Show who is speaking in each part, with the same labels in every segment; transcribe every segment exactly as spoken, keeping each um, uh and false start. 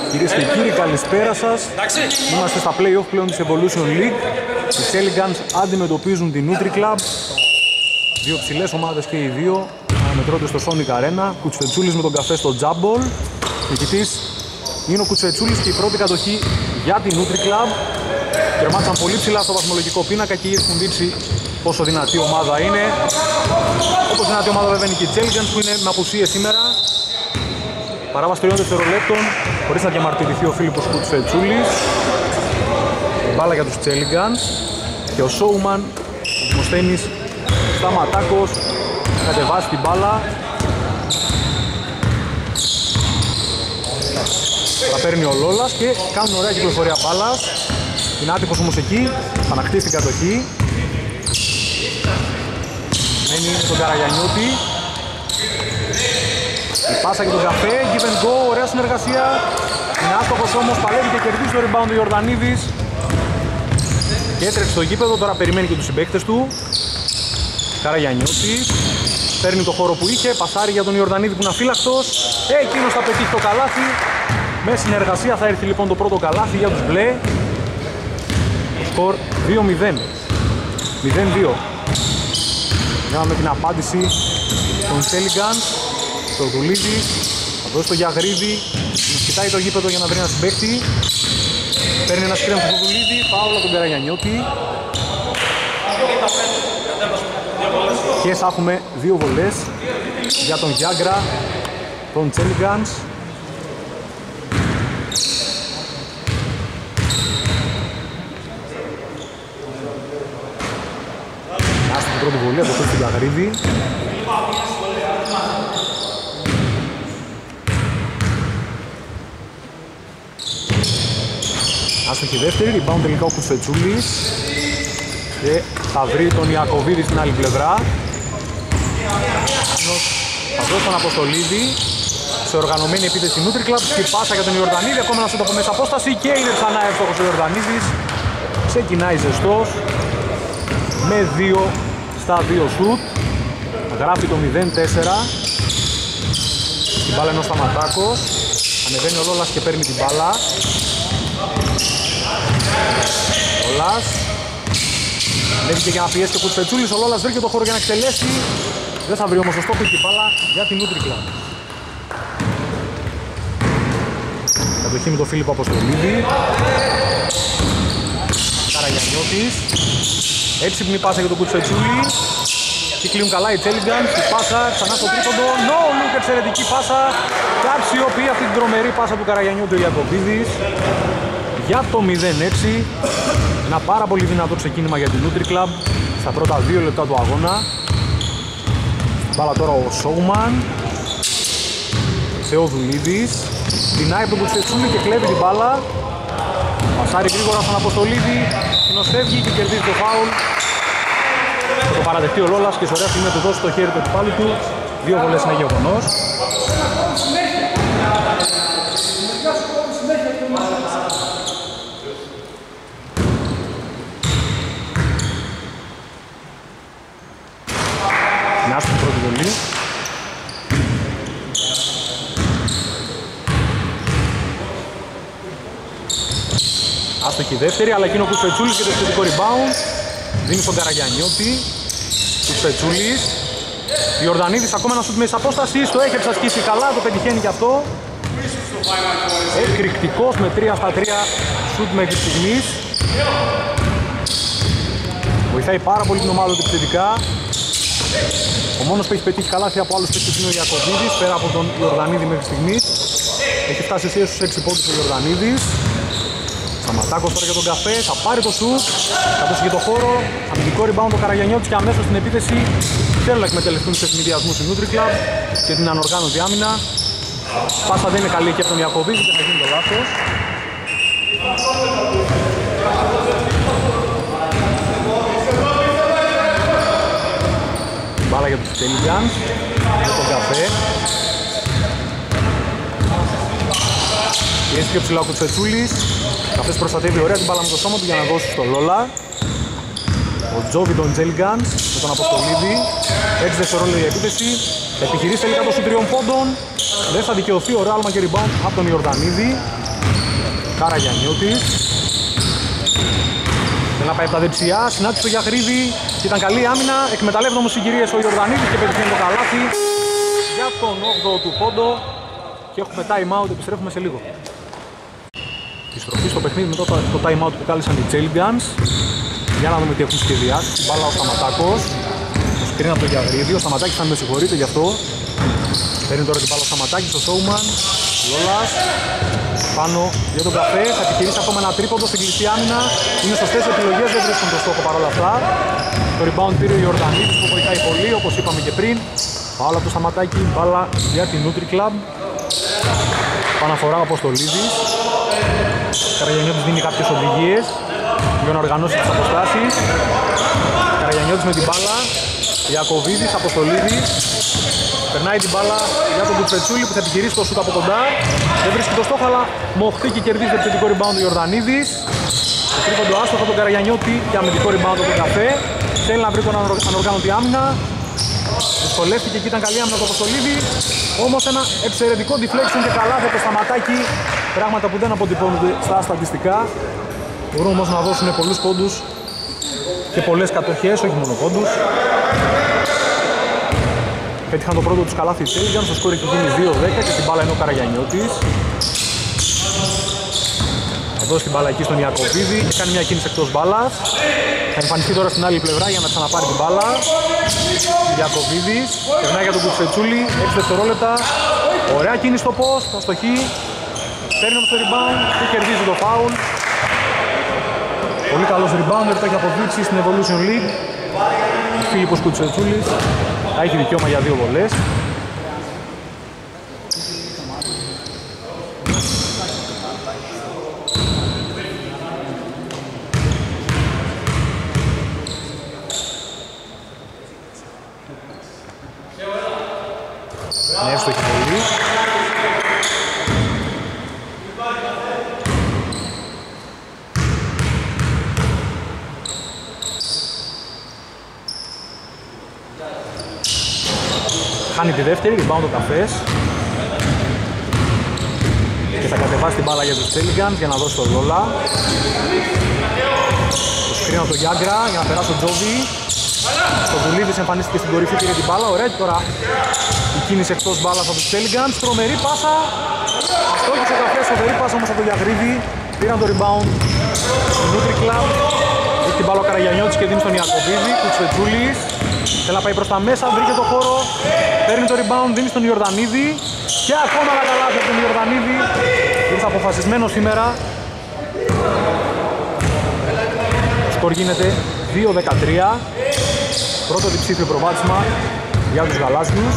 Speaker 1: Κυρίες και κύριοι, καλησπέρα σας. Είμαστε στα play-off πλέον της Evolution League. Οι Celigans αντιμετωπίζουν την NutriClub. Δύο ψηλές ομάδες και οι δύο αναμετρώνται στο Sonic Arena. Κουτσφετσούλης με τον καφέ στο Τζάμπολ. Νικητής είναι ο Κουτσφετσούλης και η πρώτη κατοχή για την NutriClub. Τερμάτισαν πολύ ψηλά στο βαθμολογικό πίνακα και έχουν δείξει πόσο δυνατή ομάδα είναι. Όπως δυνατή ομάδα βέβαια είναι και οι Celigans που είναι με απουσίες σήμερα. Παράβαση τριών δευτερολέπτων, χωρίς να διαμαρτυρηθεί ο Φίλιππος Κουτσφετσούλης. Μπάλα για τους Celigans και ο Showman, ο Δημοσθένης Σταματάκος, κατεβάσει την μπάλα. Θα παίρνει ο Λόλας και κάνουν ωραία κυκλοφορία μπάλας. Είναι άτυχος όμως εκεί, θα ανακτήσει την κατοχή. Μένει στον Καραγιαννιώτη. Η πάσα και τον καφέ, give and go, ωραία συνεργασία. Είναι άστοχος όμως, παλεύει και κερδίζει το rebound ο Ιορδανίδης. Και έτρεξε στο γήπεδο, τώρα περιμένει και τους συμπαίκτες του. Καραγιαννιώτης, παίρνει το χώρο που είχε, πασάρει για τον Ιορδανίδη που είναι αφύλακτος. Εκείνος θα πετύχει το καλάθι. Με συνεργασία θα έρθει λοιπόν το πρώτο καλάθι για τους μπλε. Το σκορ δύο μηδέν. μηδέν δύο. Κάναμε την απάντηση των Celigans. Το Δουλίδη, θα δώσει το Γιαγρίδη, κοιτάει το γήπεδο για να βρει ένα συμπαίκτη. Παίρνει ένα σκρέμ στο Δουλίδη, φάουλα τον Καραγιαννιώτη. Και θα έχουμε δύο βολές για τον Γιάγκρα, των Celigans. Άστη την πρώτη βολή από το του Γιαγρίδη. Άστοχη δεύτερη, rebound τελικά ο Κουτσφετσούλης και θα βρει τον Ιακωβίδη στην άλλη πλευρά. Θα δώσει τον Αποστολίδη σε οργανωμένη επίθεση NutriClub και πάσα για τον Ιορδανίδη, ακόμα ένα σούτ από μέσα απόσταση και είναι ξανά εύστοχος ο Ιορδανίδης. Ξεκινάει ζεστός με δύο στα δύο σούτ, γράφει το μηδέν τέσσερα. Την μπάλα είναι ο Σταματάκος, ανεβαίνει ο Λόλας και παίρνει την μπάλα. Λόλας ανέβηκε για να πιέσει και ο Κουτσφετσούλης, ο Λόλας βρήκε το χώρο για να εκτελέσει. Δεν θα βρει όμως το στόχο και μπάλα για την NutriClub. Κατοχή με τον Φίλιππο Αποστολίδη. Καραγιαννιώτης. Έξυπνη πάσα για τον Κουτσφετσούλη. Κυκλίουν καλά οι Celigans. Η πάσα ξανά στο τρίποντο. No look, εξαιρετική πάσα. Και αξιοποιεί αυτή την τρομερή πάσα του Καραγιαννιώτη ο Ιακωβίδης. Για το μηδέν έξι. Ένα πάρα πολύ δυνατό ξεκίνημα για την NutriClub στα πρώτα δύο λεπτά του αγώνα. Μπάλα τώρα ο Showman. Θεοδουλίδης. Πεινάει από τον Κουτσφετσούλη και κλέβει την μπάλα. Πασάρει γρήγορα στον Αποστολίδη. Συνοστεύγει και κερδίζει το φάουλ. Θα το παραδεχτεί ο Λόλας και σε ωραία στιγμή να του δώσει το χέρι του αντιπάλου του. Δύο βολές είναι γεγονός. Να στην πρώτη βολή. Άστοχη δεύτερη, αλλά εκείνο ο Κουτσφετσούλης και το επιθετικό rebound. Δίνει στον Καραγιαννιώτη. Κουτσφετσούλης. Ιορδανίδης ακόμα ένα σουτ μέσα απόσταση. Το έχει εξασκήσει καλά, το πετυχαίνει και αυτό. Εκρηκτικός με τρία στα τρία σουτ μέχρι στιγμής. Βοηθάει πάρα πολύ την ομάδα του επιθετικά. Ο μόνος που έχει πετύχει καλάθι από άλλους παίκτες είναι ο Ιακωβίδης, πέρα από τον Ιορδανίδη μέχρι στιγμής. Έχει φτάσει σε στους έξι πόντους ο Ιορδανίδης. Σταματάκος τώρα για τον καφέ, θα πάρει το σουτ, θα δώσει και το χώρο. Αμυντικό rebound ο Καραγιαννιώτης και αμέσως στην επίθεση. Θέλουν να εκμεταλλευτούν τους ευνηδιασμούς στην NutriClub και την ανοργάνωτη άμυνα. Πάσα δεν είναι καλή και από τον Ιακωβίδη και θα γίνει το λάθος. Μπάλα για τους Celigans, για τον καφέ. Πιέζει πιο ψηλά ο Κουτσφετσούλης. Καφές προστατεύει ωραία την μπάλα με το σώμα του για να δώσει στο Λόλα. Ο Τζόβι των Celigans με τον Αποστολίδη. έξι δευτερόλεπτα η επίθεση. Θα επιχειρήσει τελικά το σου τριών πόντων. Δεν θα δικαιωθεί ο ράλμα και rebound από τον Ιορδανίδη. Καραγιαννιώτης. Θέλει να πάει από τα δεξιά, συνάντησε το Γιαχρίδη και ήταν καλή άμυνα. Εκμεταλλεύεται όμως συγκυρίες ο Ιορδανίδης και πετυχαίνει το καλάθι για τον όγδοο του πόντο. Και έχουμε time out, επιστρέφουμε σε λίγο. Επιστροφή στο παιχνίδι μετά το time out που κάλεσαν οι Jelly Guns. Για να δούμε τι έχουν σχεδιάσει. Την μπάλα ο Σταματάκος. Το σκριν από το Γιαχρίδη. Ο Σταματάκης θα με συγχωρείτε γι' αυτό. Παίρνει τώρα την μπάλα ο Σταματάκης, ο Showman. Λόλας. Πάνω για τον Καφέ. Θα επιχειρήσει ακόμα ένα τρίποντο στην κλειστή άμυνα. Είναι σωστές επιλογές, δεν βρίσκουν το στόχο παρόλα αυτά. Το rebound πήρε ο Ιορδανίδης που βοηθάει πολύ, όπως είπαμε και πριν. Μπάλα από το Σταματάκη, μπάλα για την Nutri Club. Παναφορά ο Αποστολίδης. Καραγιαννιώτης δίνει κάποιες οδηγίες για να οργανώσει τις αποστάσεις. Καραγιαννιώτης με την μπάλα. Ιακωβίδης, Αποστολίδης. Περνάει την μπάλα για τον Κουτσπετσούλη που θα επιχειρήσει το σούτ από κοντά. Δεν βρίσκει το στόχο, αλλά μοχτεί και κερδίζει το επιθετικό rebound ο Ιορδανίδης. Το τρίποντο άστοχο από τον Καραγιαννιώτη και αμυντικό rebound από τον Καφέ. Θέλει να βρει τον ανοργάνωτη άμυνα. Δυσκολεύτηκε και ήταν καλή άμυνα το Αποστολίδη. Όμως ένα εξαιρετικό deflection και καλά από το Σταματάκι. Πράγματα που δεν αποτυπώνονται στα στατιστικά. Μπορούν όμως να δώσουν πολλούς πόντους και πολλές κατοχές, όχι μόνο πόντους. Πέτυχαν το πρώτο τους καλάθι της Jelly Guns, το σκόρ έχει γίνει δύο δέκα και την μπάλα είναι ο Καραγιαννιώτης. Θα δώσει την μπάλα εκεί στον Ιακωβίδη και κάνει μια κίνηση εκτός μπάλας. Θα εμφανιστεί τώρα στην άλλη πλευρά για να ξαναπάρει την μπάλα. Ιακωβίδης, περνάει για τον Κουτσετσούλη, έξι δευτερόλεπτα. Ωραία κίνηση στο post, θα στοχεί. Παίρνει όμως το rebound και κερδίζει το foul. Πολύ καλός rebounder, το έχει αποδείξει στην Evolution League. Ο Φίλιππος Κουτσετσούλης θα έχει δικαίωμα για δύο βολές. Ναι, εύστοχη πολύ. Χάνει τη δεύτερη, rebound ο Καφές. Και θα κατεβάσει την μπάλα για τους Jelly Guns για να δώσει το Λόλα. Το σκρίνω από τον Γιάγκρα για να περάσει ο Τζόβι. Στο Βουλίδης εμφανίστηκε στην κορυφή, πήρε την μπάλα. Ωραία, τώρα η κίνηση εκτός μπάλας από τους Jelly Guns. Τρομερή πάσα. Αστόχησε ο Καφές, φοβερή πάσα όμως από τον Γιαχρίδη. Πήραν το rebound στην Nutri Club. Έχει την μπάλα ο Καραγιαννιώτης και δίνει στον Ιακωβίδη. Κουτσπετσούλης. Θέλει να πάει προς τα μέσα, βρήκε το χώρο. Παίρνει το rebound, δίνει στον Ιορδανίδη. Και ακόμα ένα καλάθι από τον Ιορδανίδη. Ήρθε αποφασισμένο σήμερα. Το σκορ γίνεται δύο δεκατρία. Πρώτο διψήφιο προβάδισμα για τους γαλάζιους.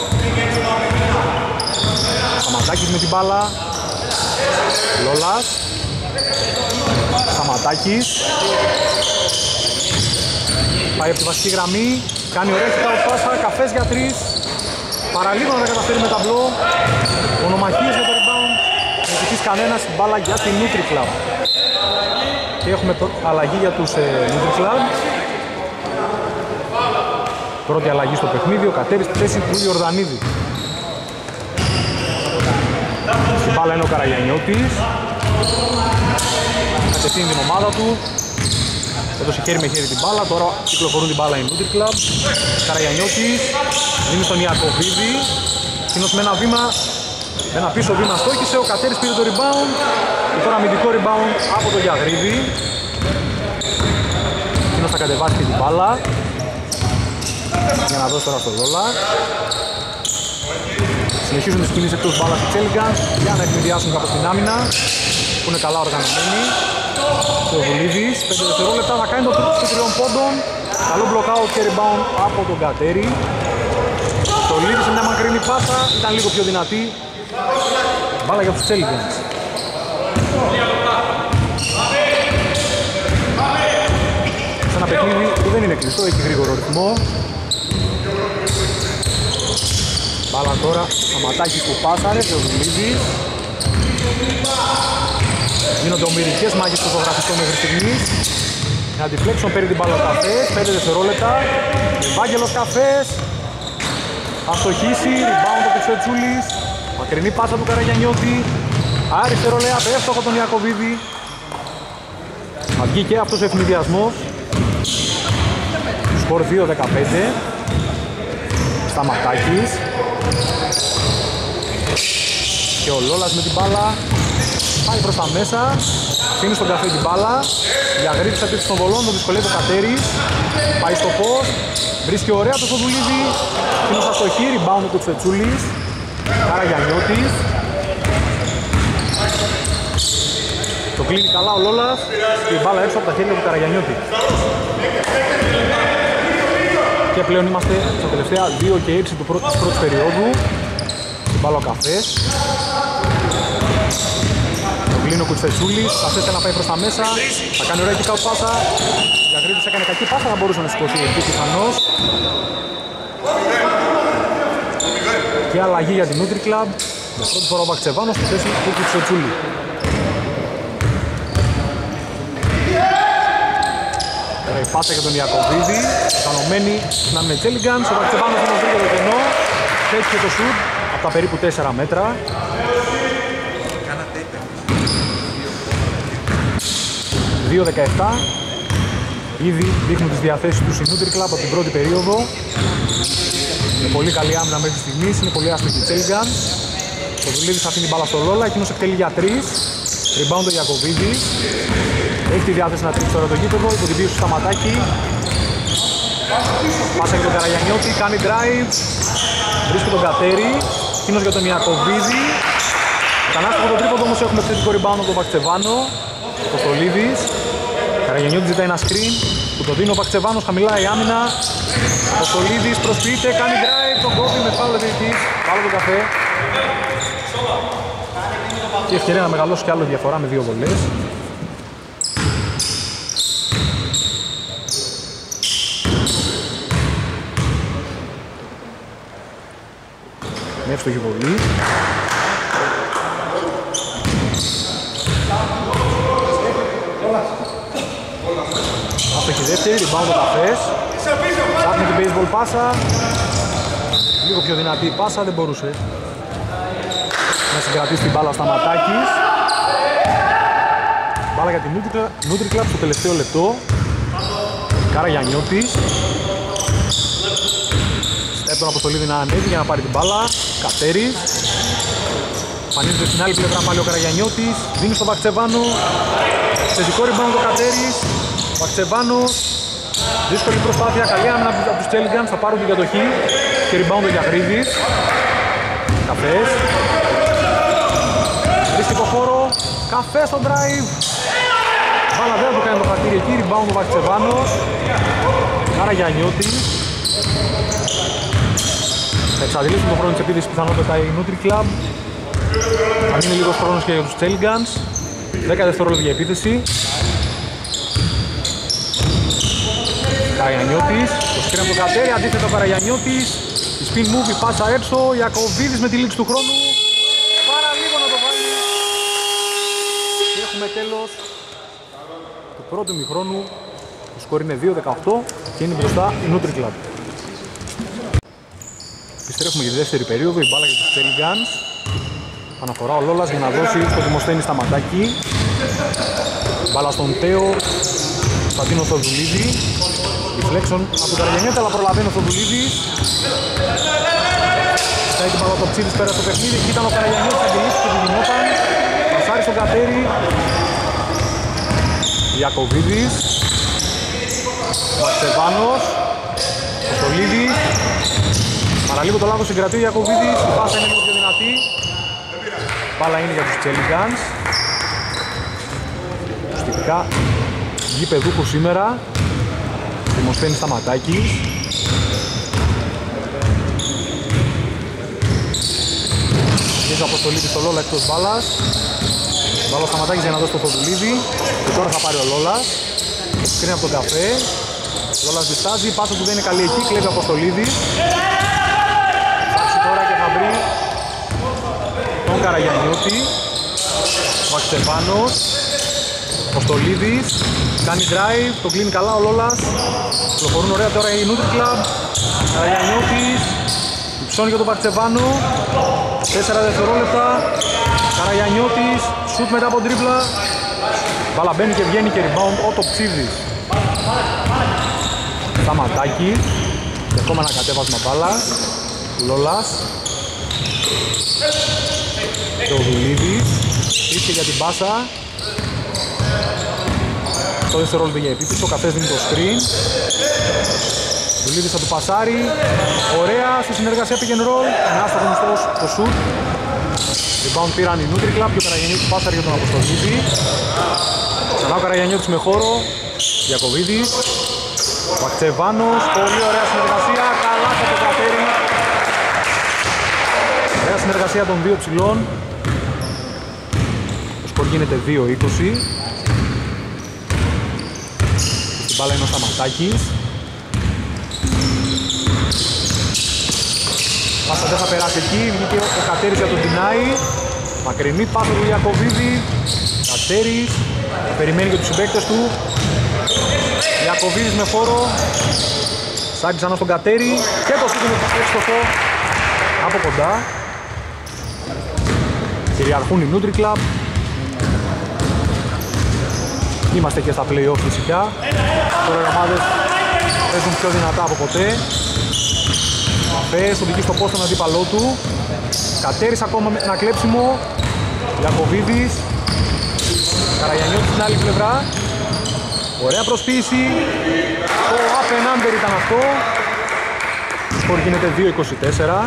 Speaker 1: Σταματάκης με την μπάλα. Λόλας. Σταματάκης. Πάει από τη βασική γραμμή. Κάνει ωραία χιτάου πάσα. Καφές για τρεις. Παραλίγο να τα καταφέρει με ταμπλό. Ονομαχίες για το rebound. Δεν ζητήσει κανένας την μπάλα για την Nutri Club. Και έχουμε αλλαγή για τους ε, Nutri Club. Πρώτη αλλαγή στο παιχνίδι, ο Κατέρης στη θέση του Ιορδανίδη. Στην μπάλα είναι ο Καραγιαννιώτης. Κατευθύνει την ομάδα του. Έδωσε χέρι με χέρι την μπάλα, τώρα κυκλοφορούν την μπάλα η Nutri Club. Καραγιαννιώτης δίνει στον Ιακωβίδη. Εκείνος με ένα βήμα, με ένα πίσω βήμα στόχισε, ο Κατέρης πήρε το rebound. Και τώρα αμυντικό rebound από το Γιαχρίδη. Εκείνος θα κατεβάσει την μπάλα για να δώσει τώρα στο Λόλα. Συνεχίζουν τις κινήσεις εκτός μπάλας του Jelly Guns για να εκμηδιάσουν κάπως την άμυνα που είναι καλά οργανωμένοι. Και ο Βουλίδης, πέντε δευτερόλεπτα, θα κάνει το τρίτο των τριών πόντων. Καλό blockout και rebound από τον Κατέρη. Το Λίδη σε μια μακρινή πάσα, ήταν λίγο πιο δυνατή. Μπάλα για τους Jelly Guns. Σε ένα παιχνίδι που δεν είναι κλειστό, έχει γρήγορο ρυθμό. Μπάλα τώρα, Σταματάκης που πάσαρε και ο Βουλίδης. Γίνονται ομηρικές μάχες στο ζωγραφιστό μέχρι στιγμής. Για deflection παίρνει την μπάλα ο Καφές, πέντε δευτερόλεπτα. Ευάγγελος Καφές. Θα στοχίσει, rebound ο Κουτσετσούλης. Μακρινή πάσα του Καραγιαννιώτη. Αριστερό λεάπ, εύστοχο τον Ιακωβίδη. Θα βγει και αυτός ο ευνηδιασμός. Σκορ δύο δεκαπέντε. Σταματάκης. Και ο Λόλας με την μπάλα. Πάει προς τα μέσα. Αφήνει στον καφέ την μπάλα. Διαγρύπτει στα πίσω των βολών, τον δυσκολεύει ο Κατέρης. Πάει στο post. Βρίσκει ωραία το Σοδουλίδη. Κίνωσα στο χείρι, rebound του Τσετσούλης. Καραγιαννιώτης. Το κλείνει καλά ο Λόλας. Και η μπάλα έξω από τα χέρια του Καραγιαννιώτη. Και πλέον είμαστε στα τελευταία δύο και έξι του πρώτου, της πρώτης περίοδου. Την μπάλα ο Καφές. Το κλείνει ο Κουτσετσούλης. Θα θέσει να πάει προς τα μέσα. Θα κάνει ωραία kick out πάσα. Διαγρύπτης έκανε κακή πάσα, θα μπορούσε να σηκωθεί εκεί πιθανώς. Και αλλαγή για την Nutri Club. Με πρώτη φορά ο Βακτσεβάνος στη θέση του Κουτσετσούλη. Η πάσα για τον Ιακωβίδη, κανωμένη να είναι Τσέλιγκανς, ο Βακτσεβάνος όμως βρήκε το κενό, πέτυχε το σουτ από τα περίπου τέσσερα μέτρα. δύο δεκαεπτά, ήδη δείχνουν τις διαθέσεις του η Nutri Club από την πρώτη περίοδο. Είναι πολύ καλή άμυνα μέχρι στιγμής, είναι πολύ άσπρη η Τσέλιγκανς. Το Δουλίδης αφήνει μπάλα στο Λόλα, εκείνος εκτελεί για τρεις. Rebound ο Ιακωβίδης. Έχει τη διάθεση να τρίξει τώρα το γήπεδο, υπό την πίεση του Σταματάκη. Πάσα για τον Καραγιαννιώτη, κάνει drive. Βρίσκει τον Κατέρη. Εκείνος για τον Ιακωβίδη. Κανάστοχο το τρίποντο όμως έχουμε θετικό rebound από τον Βακτσεβάνο. Ο Κοστολίδης. Καραγιαννιώτη ζητάει ένα screen που το δίνει ο Βακτσεβάνος, χαμηλά η άμυνα. Ο Κοστολίδης προσποιείται, κάνει drive, τον κόβει με φάουλ διαιτητής. Φάουλ τον καφέ. Και ευκαιρία να μεγαλώσει κι άλλο διαφορά με δύο βολές. Με εύστοχη βολή. Άστοχη δεύτερη, rebound ο Καφές. Ψάχνει την baseball πάσα. Λίγο πιο δυνατή η πάσα, δεν μπορούσε να συγκρατήσει την μπάλα Σταματάκης. Μπάλα για την Nutri Club στο τελευταίο λεπτό. Καραγιαννιώτης. Στέπ τον Αποστολίδη να ανέβει για να πάρει την μπάλα. Κατέρης. Εμφανίζεται στην άλλη πλευρά πάλι ο Καραγιαννιώτης. Δίνει στον Βακτσεβάνο. Θετικό rebound ο Κατέρης. Βακτσεβάνος. Δύσκολη προσπάθεια. Καλή άμυνα από τους Τσέλιγκανς. Θα πάρουν την κατοχή. Και rebound ο Γιαγρίδης. Καφές. Βρίσκει το χώρο. Καφές στο drive. Μπάλα δεν του κάνει το χαρτίρι εκεί. Rebound ο Βακτσεβάνος. Καραγιαννιώτης. Θα εξαντλήσουν τον χρόνο της επίθεσης πιθανότατα η Nutri Club. Θα μείνει λίγος χρόνος και για τους Τσέλιγκανς. δέκα δευτερόλεπτα για επίθεση. Καραγιαννιώτης. Το σκριν από τον Κατέρη. Αντίθετα ο Καραγιαννιώτης. Η spin move, η πάσα έξω. Ιακωβίδης με τη λήξη του χρόνου. Πάρα λίγο να το βάλει. Και έχουμε τέλος του πρώτου ημιχρόνου. Το σκορ είναι δύο δεκαοκτώ και είναι μπροστά η Nutri Club. Επιστρέφουμε για τη δεύτερη περίοδο, η μπάλα για τους Τσέλιγκανς. Αναφορά ο Λόλας για να δώσει στο Δημοσθένη Σταματάκη. Μπάλα στον Τέο, Στατίνο Θοδουλίδη. Deflection από τον Καραγιαννιώτη, αλλά προλαβαίνει ο Θοδουλίδης. Στάει την μπάλα το Ψίδης πέρα στο παιχνίδι. Εκεί ήταν ο Καραγιαννιώτης, αγγελίστηκε και γινόταν. Πασάρει στον Κατέρη. Ιακωβίδης. Βακτσεβάνος. Κοστολίδης. Παραλίγο το λάθος συγκρατεί ο Ιακωβίδης. Η πάσα είναι λίγο πιο δυνατή. Μπάλα είναι για τους Τσέλιγκανς. Ουσιαστικά γηπεδούχος σήμερα. Δημοσθένης Σταματάκης. Και ο Αποστολίδης στο Λόλα εκτός μπάλας. Μπάλα ο Σταματάκης για να δώσει το Θοδουλίδη. Και τώρα θα πάρει ο Λόλας. Σκρίνει από τον Καφέ. Λόλας διστάζει, η πάσα του δεν είναι καλή εκεί, κλέβει ο Αποστολίδης. Φτάσει τώρα και θα βρει τον Καραγιαννιώτη. Ο Βακτσεβάνος. Αποστολίδης. Κάνει drive, το κλείνει καλά ο Λόλας. Προχωρούν ωραία τώρα η Nutri Club. Καραγιαννιώτης. Υψώνει για τον Βακτσεβάνο. τέσσερα δευτερόλεπτα. Καραγιαννιώτης, σουτ μετά από τρίπλα. Μπάλα μπαίνει και βγαίνει και rebound ο Τοψίδης. Σταματάκης. Και ακόμα ένα κατέβασμα μπάλας. Λόλας. Και ο Δουλίδης. Ήρθε για την πάσα. Το δευτερόλεπτο για επίθεση. Ο Καφές δίνει το screen. Δουλίδης θα του πασάρει. Ωραία στη συνεργασία pick and roll. Είναι άστοχο μισθός το shoot. Rebound πήραν οι Nutri Club και ο Καραγιαννιώτης πάσαρε για τον Αποστολίδη. Ξανά ο Καραγιαννιώτης με χώρο. Διακοβίδης. Βακτσεβάνος. Πολύ ωραία συνεργασία. Καλά θα το καταφέρει. Ωραία συνεργασία των δύο ψηλών. Το σκορ γίνεται δύο είκοσι. Στην μπάλα είναι ο Σταματάκης. Πάσα δεν θα περάσει εκεί, βγήκε ο Κατέρης για τον Τινάη. Μακρινή πάσα του Ιακωβίδη. Κατέρης, περιμένει και τους συμπαίκτες του. Ιακωβίδης με φόρο. Σάκη ξανά στον Κατέρη. Και το σούτ είναι εύστοχο από κοντά. Κυριαρχούν οι Nutri Club. Είμαστε και στα play-off φυσικά. Τώρα οι ομάδες παίζουν πιο δυνατά από ποτέ. Αφές οδηγεί στο πόστο τον αντίπαλό του. Κατέρης ακόμα με ένα κλέψιμο. Ιακωβίδης. Καραγιαννιώτης στην άλλη πλευρά. Ωραία προσποίηση. Το up and under ήταν αυτό. Το σκορ γίνεται δύο είκοσι τέσσερα.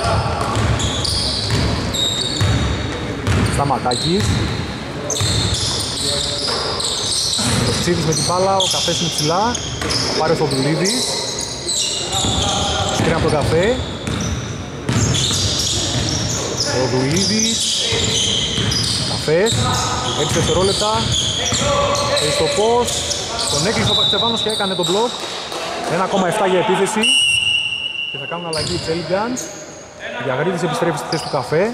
Speaker 1: Σταματάκης. Το Ψίδης με την μπάλα, ο Καφές είναι ψηλά. Θα πάρει ο Θοδουλίδης. Σκρίνει από τον Καφέ. Ο Δουλίδης. Καφές. έξι δευτερόλεπτα. Έχει στο πώς. Τον έκλεισε ο Παξεβάνος και έκανε τον μπλοκ. ένα κόμμα επτά για επίθεση. Και θα κάνουν αλλαγή οι Τσέλιγκανς. Ο Διαγρίδης επιστρέφει στη θέση του Καφέ.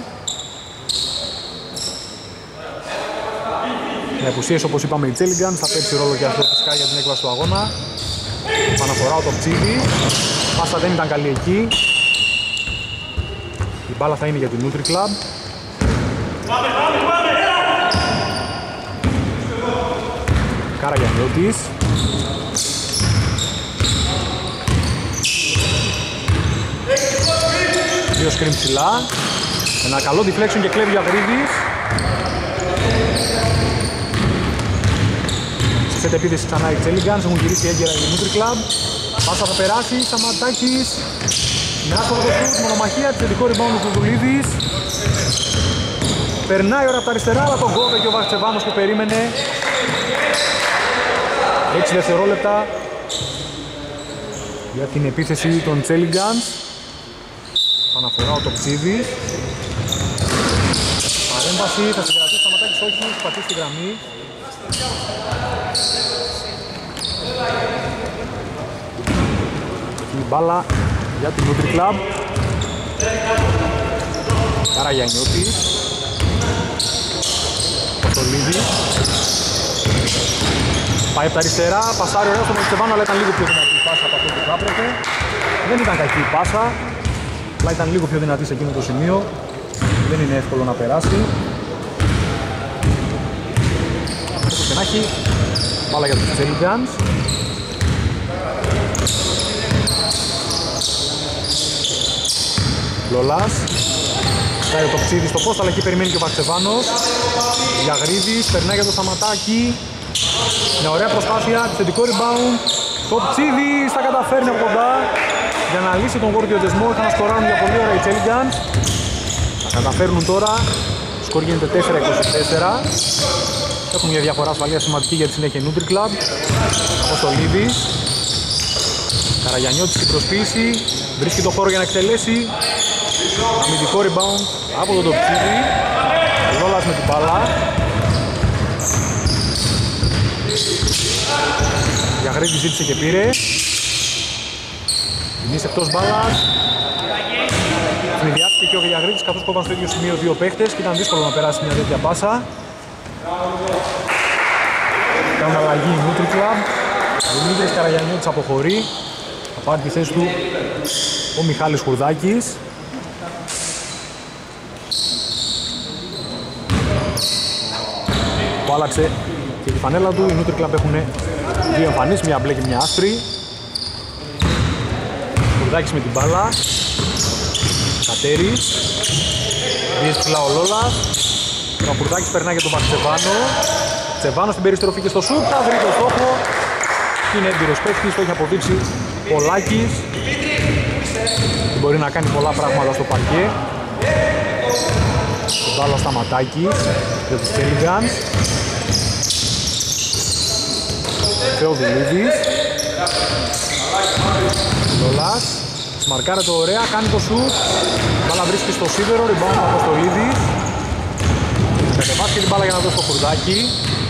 Speaker 1: Με απουσίες όπως είπαμε οι Τσέλιγκανς θα παίξει ρόλο και αυτό φυσικά για την έκβαση του αγώνα. Παναφορά ο Τοψίδη. Πάσα δεν ήταν καλή εκεί. Η μπάλα θα είναι για την Nutri Club. Καραγιαννιώτης. Δύο σκριν ψηλά. Ένα καλό deflection και κλέβει ο Αγρίδης. Σε set επίθεση ξανά οι Τσέλιγκανς, έχουν γυρίσει έγκαιρα η Nutri Club. Πάσα θα περάσει, Σταματάκης. Με άσχολο το σουτ, μονομαχία, επιθετικό rebound του Δουλίδης. Περνάει ώρα από τα αριστερά, αλλά τον κόβε και ο Βαχτσεβάνος που περίμενε. έξι δευτερόλεπτα για την επίθεση των Τσέλιγκανς. Αναφορά ο Τοψίδης. Παρέμβαση, θα συγκρατήσει Σταματάκης, όχι, θα πατήσει τη γραμμή. Η μπάλα για την Nutri Club. Καραγιαννιώτης. Κοστολίδης. Πάει από τα αριστερά, πασάρει ωραία στον Μεξεβάνο, αλλά ήταν λίγο πιο δυνατή η πάσα από αυτό που θα έπρεπε. Δεν ήταν κακή η πάσα, αλλά ήταν λίγο πιο δυνατή σε εκείνο το σημείο. Δεν είναι εύκολο να περάσει. Όπως και να έχει, μπάλα για τους Τσέλιγκανς. Λολάς. Φτάει ο Τοψίδης στο post, αλλά εκεί περιμένει και ο Βαξεβάνος. Γιαγρίδης, περνάει για το Σταματάκι. Μια ωραία προσπάθεια, επιθετικό rebound. Τοψίδης θα καταφέρνει από κοντά για να λύσει τον γόρδιο δεσμό. Είχαν να σκοράρουν για πολύ ώρα οι Τσέλιγκανς. Θα καταφέρνουν τώρα. Σκορ γίνεται τέσσερα είκοσι τέσσερα. Έχουν μια διαφορά ασφαλείας σημαντική για τη συνέχεια Nutri Club. Αποστολίδης. Καραγιαννιώτης στην προσποίηση. Βρίσκει το χώρο για να εκτελέσει. Αμυντικό rebound από τον Τοψίδη. Λόλας με την μπάλα. Γιαγρίδης ζήτησε και πήρε. Τιμής εκτός μπάλας. Συνειδιάστηκε και ο Γιαγρίδης καθώς κόβαν στο ίδιο σημείο δύο παίχτες και ήταν δύσκολο να περάσει μια τέτοια πάσα. Κάνουν αλλαγή η Nutri Club. Ο Δημήτρης Καραγιαννιώτης αποχωρεί. Θα πάρει τη θέση του ο Μιχάλης Χουρδάκης. που άλλαξε και τη φανέλα του. Οι Nutri Club έχουν δύο εμφανίσεις, μια μπλε και μια άσπρη. Κουρδάκης με την μπάλα. Κατέρης. Βγαίνει ψηλά ο Λόλας. Ο Κουρδάκης περνάει για τον Βακτσεβάνο. Τσεβάνο στην περιστροφή και στο σουτ. Θα βρει το στόχο. Είναι έμπειρος παίκτης, το έχει αποδείξει Πολάκης. Μπορεί να κάνει πολλά πράγματα στο παρκέ. Την μπάλα Σταματάκης για τους Τσέλιγκανς. Θεοδουλίδης. Λολάς. Σμαρκάρεται ωραία, κάνει το σουτ. Μπάλα βρίσκει στο σίδερο, rebound από Αποστολίδης. Κατεβάσει και την μπάλα για να δώσει στο Κουρδάκι.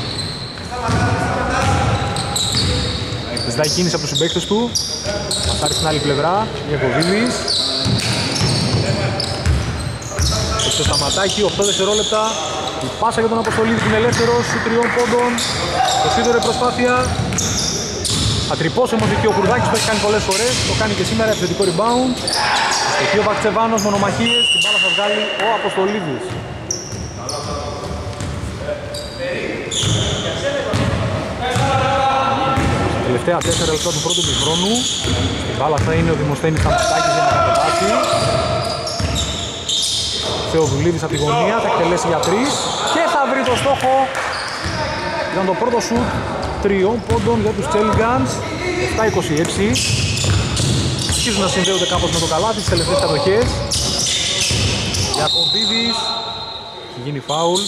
Speaker 1: Ζητάει κίνηση από τους συμπαίκτες του. Πασάρει στην άλλη πλευρά, Ιακωβίδης. Στο Σταματάκι, οκτώ δευτερόλεπτα. Η πάσα για τον Αποστολίδη που είναι ελεύθερος, σου τριών πόντων. Το σίδερο η προσπάθεια. Θα τρυπώσει όμως εκεί ο Κουρδάκης που έχει κάνει πολλές φορές. Το κάνει και σήμερα, επιθετικό rebound. Εκεί ο Βακτσεβάνος, μονομαχίες. Την μπάλα θα βγάλει ο Αποστολίδης. Τελευταία τέσσερα λεπτά του πρώτου χρόνου. Η μπάλα θα είναι ο Δημοσθένης Σταματάκης για να κατεβάσει. Θεοδουλίδης από τη γωνία, θα εκτελέσει για τρεις και θα βρει το στόχο. Ήταν το πρώτο σουτ τριών πόντων για τους Τσέλιγκανς. επτά είκοσι έξι. Αρχίζουν να συνδέονται κάπως με το καλάθι στις τελευταίες κατοχές. Ιακωβίδης. Έχει γίνει φάουλ.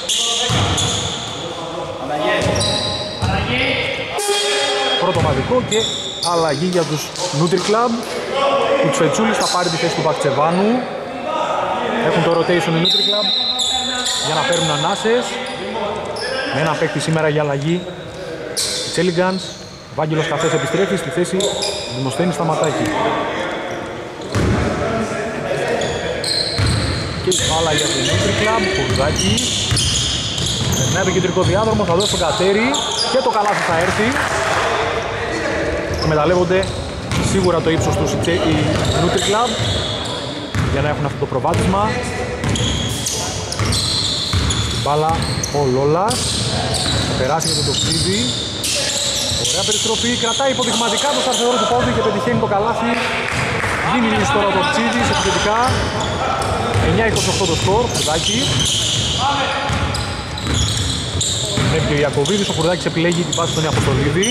Speaker 1: Πρώτο μαδικό και αλλαγή για τους Nutri Club. Ο Τσφετσούλης θα πάρει τη θέση του Βακτσεβάνου. Έχουν το rotation οι Nutri Club για να παίρνουν ανάσες. Με ένα παίκτη σήμερα για αλλαγή. Οι Τσέλιγκανς. Βάγγελος Καφές επιστρέφει στη θέση του Δημοσθένη Σταματάκη. Και η μπάλα για την Nutri Club. Κουρδάκη. Περνάει το κεντρικό διάδρομο, θα δώσει τον Κατέρι και το καλάθι θα έρθει. Εκμεταλλεύονται σίγουρα το ύψος τους οι Nutri Club για να έχουν αυτό το προβάδισμα. Μπάλα ο Λόλας. Θα περάσει για τον Τοξίδη. Ωραία περιστροφή. Κρατάει υποδειγματικά το σταθερό του πόδι και πετυχαίνει το καλάθι. Γίνει λύση τώρα ο Τοξίδης επιθετικά. εννιά είκοσι οκτώ το σκορ. Κουρδάκη. Πρέπει και ο Ιακωβίδης. Ο Κουρδάκης επιλέγει την πάση στον Αποστολίδη.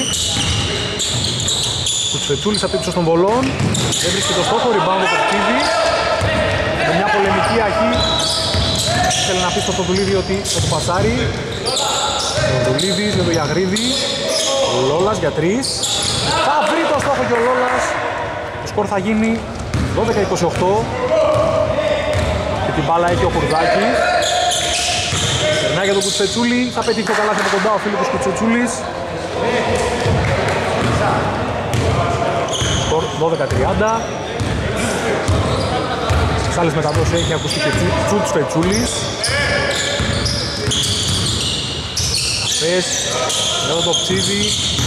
Speaker 1: Ο Τσφετσούλης από ύψος των βολών. Δεν βρίσκει το στόχο. Rebound ο Τοξίδης. Με μια πολεμική αρχή θέλει να πει στο Θοδουλίδη ότι θα του πασάρει. Ο Θοδουλίδης με το Γιαγρίδη. Ο Λόλας για τρεις. Θα βρει το στόχο και ο Λόλας. Το σκορ θα γίνει δώδεκα είκοσι οκτώ. Και την μπάλα έχει ο Κουρδάκης. Περνάει για τον Κουτσετσούλη. Θα πετύχει το καλάθι από κοντά ο Φίλιππος Κουτσετσούλης. Σκορ δώδεκα τριάντα. Στις άλλες μεταδόσεις έχει ακουστεί και Τσούτς Φετσούλης. Καφές, εδώ το Ψίδι.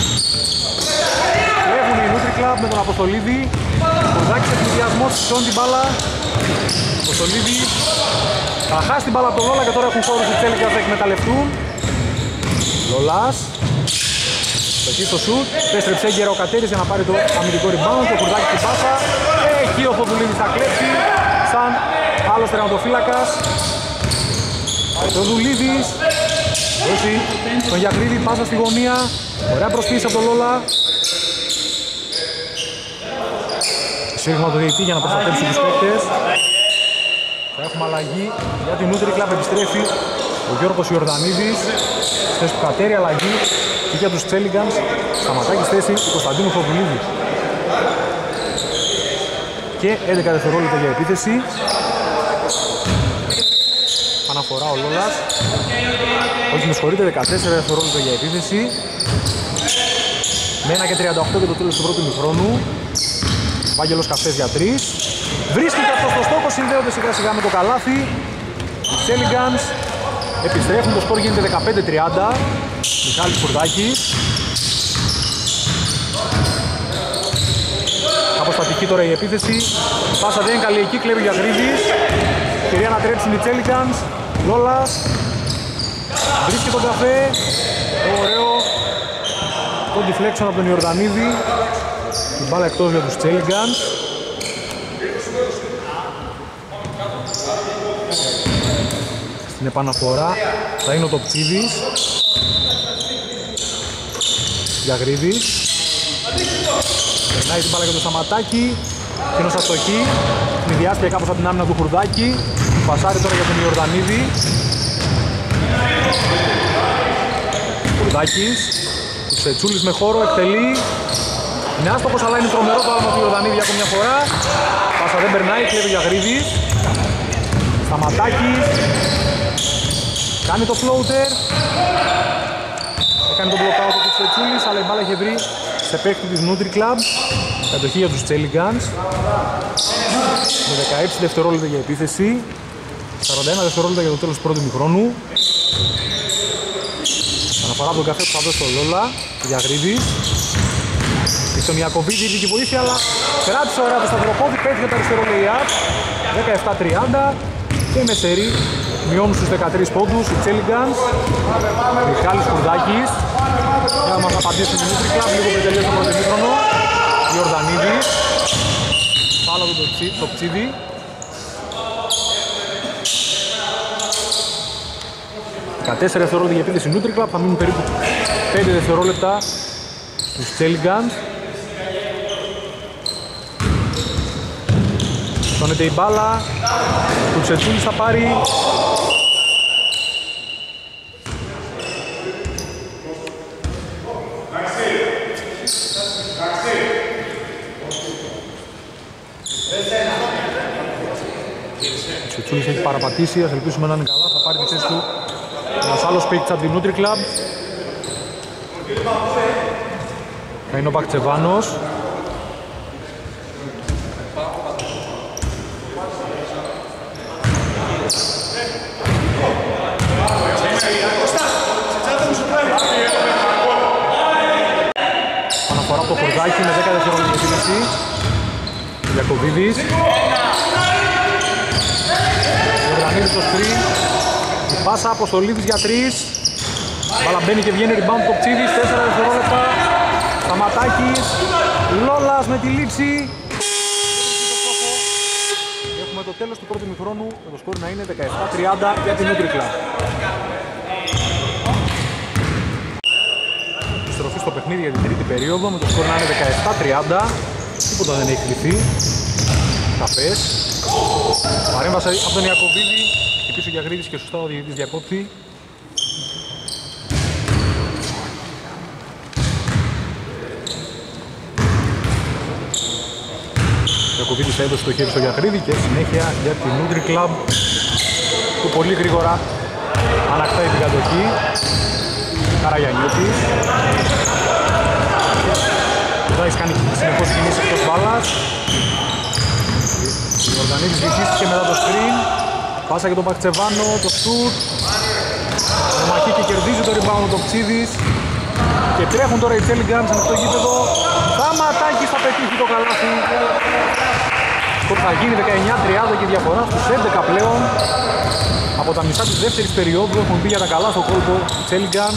Speaker 1: Κλέβουν οι Nutri Club με τον Αποστολίδη. Κουρδάκης εκπληδιασμός, σηκώνει την μπάλα. Αποστολίδη. Θα χάσει την μπάλα από τον Λόλα και τώρα έχουν χώρους οι Τσέλιγκανς να εκμεταλλευτούν. Λόλας. Εκεί στο σουτ, πέστρεψε έγκαιρα ο Κατέρης για να πάρει το αμυντικό rebound και ο Κουρδάκης την πάσα. Εκεί ο Θοδουλίδης θα κλέψει σαν άλλος τερματοφύλακας. Ο Θοδουλίδης δώσει τον Γιακρίδη, πάσα στη γωνία. Ωραία προσποίηση από τον Λόλα. Σύριγμα του διαιτητή για να προστατεύσει τους παίκτες. Θα έχουμε αλλαγή για την Nutri Club, επιστρέφει ο Γιώργος Ιορδανίδης. Στη θέση του Κατέρη αλλαγή και για τους Τσέλιγκανς. Σταματάκι στη θέση του Κωνσταντίνου Θοδουλίδη. Και έντεκα δευτερόλεπτα για επίθεση. Αναφορά ο Λόλας. Όχι με συγχωρείτε, δεκατέσσερα δευτερόλεπτα για επίθεση. Με ένα και τριάντα οκτώ για το τέλος του πρώτου ημιχρόνου. Βάγγελος Καφές για τρεις. Βρίσκει και αυτό στο στόχο, συνδέονται σιγά σιγά με το καλάθι. Οι Τσέλιγκανς επιστρέφουν, το σκορ γίνεται δεκαπέντε τριάντα. Μιχάλης Κουρδάκης. Αποστατική τώρα η επίθεση. Η πάσα δεν είναι καλή εκεί, κλέβει για Γρίδης. Κυρία να τρέψουν οι Τσέλιγκανς. Λόλας. Βρίσκει τον καφέ. Ωραίο. Το deflection από τον Ιορδανίδη. Την μπάλα εκτός για τους Τσέλιγκανς. Στην επαναφορά θα είναι ο Τοπτσίδης. Γιαγρίδης. Περνάει την μπάλα για το Σταματάκι. Εκείνος αστοχή. Συνειδιάστηκε κάπως από την άμυνα του Χουρδάκη. Πασάρει τώρα για τον Ιορδανίδη. Χουρδάκης. Κουτσετσούλης με χώρο, εκτελεί. Είναι άστοχος αλλά είναι τρομερό το άλμα του Ιορδανίδη για μια φορά. Πάσα δεν περνάει, κλέβει για Γιαγρίδης. Σταματάκης. Κάνει το floater. Έκανε τον blockout του Κουτσετσούλης, αλλά η μπάλα είχε βρει σε παίκτη της Nutri Club. Κατοχή για τους Τσέλιγκανς. Με δεκαέξι δευτερόλεπτα για επίθεση. σαράντα ένα δευτερόλεπτα για το τέλος του πρώτου ημιχρόνου. Αναφορά από τον καφέ που θα δώσει το Λόλα. Γιαγρίδης. Στον Ιακωβίδη είχε βοήθεια, αλλά κράτησε ωραία το σταυροπόδι. Πέτυχε το αριστερό lay-up. δεκαεπτά τριάντα. Και με σερί μειώνουν στους δεκατρείς πόντους οι Τσέλιγκανς. Μιχάλης Χουρδάκης. Για να μας απαντήσει την Nutri Club, λίγο πριν τελειώσει το πρώτο ημίχρονο. Ιορδανίδης. Φάλα του το Πτσίδη. δεκατέσσερα δευτερόλεπτα για επίθεση Nutri Club, θα μείνουν περίπου πέντε δευτερόλεπτα στους Τσέλιγκανς. Σώνεται η μπάλα, του Τσετσούλης θα πάρει. Ο Τσετσούλης έχει παραπατήσει, ας ελπίσουμε να είναι καλά, θα πάρει τη θέση του ένας άλλος παίκτης από την Nutri Club. Θα είναι ο Μπακτσεβάνος. Αναφορά από το Χουρδάκι με δέκα δευτερόλεπτα για επίθεση. Ιακωβίδης. Ιορδανίδης στο screen. Η πάσα Αποστολίδης για τρεις. Μπάλα μπαίνει και βγαίνει rebound το Πτσίδης. τέσσερα δευτερόλεπτα. Σταματάκης. Λόλας με τη λήψη. Έχουμε το τέλος του πρώτου ημιχρόνου με το σκορ να είναι δεκαεπτά τριάντα για την Nutri Club. Στροφή στο παιχνίδι για την τρίτη περίοδο με το σκορ να είναι δεκαεπτά τριάντα. Τίποτα δεν έχει κρυφθεί. Καφές. Παρέμβαση από τον Ιακωβίδη. Και πίσω για Γιαγρίδης και σωστά ο διαιτητής διακόπτει. Ο Ιακωβίδης έδωσε το χέρι στο Γιαγρίδη και συνέχεια για την Nutri Club που πολύ γρήγορα ανακτάει την κατοχή. Καραγιαννιώτης. Ο Δάης κάνει συνεχώς κινήσεις εκτός μπάλας. Ο Ιορδανίδης βυθίστηκε μετά το screen. Πάσα για τον Μπακτσεβάνο, το σουτ. Ο Μαχή και κερδίζει το rebound το Πτσίδης. Και τρέχουν τώρα οι Τσέλιγκανς σε αυτό το γήπεδο. Σταματάκης θα πετύχει το καλάθι. Σκορ θα γίνει δεκαεννιά τριάντα και διαφορά στους έντεκα πλέον. Από τα μισά της δεύτερης περίοδου έχουν μπει για τα καλά στο κόλπο οι Τσέλιγκανς.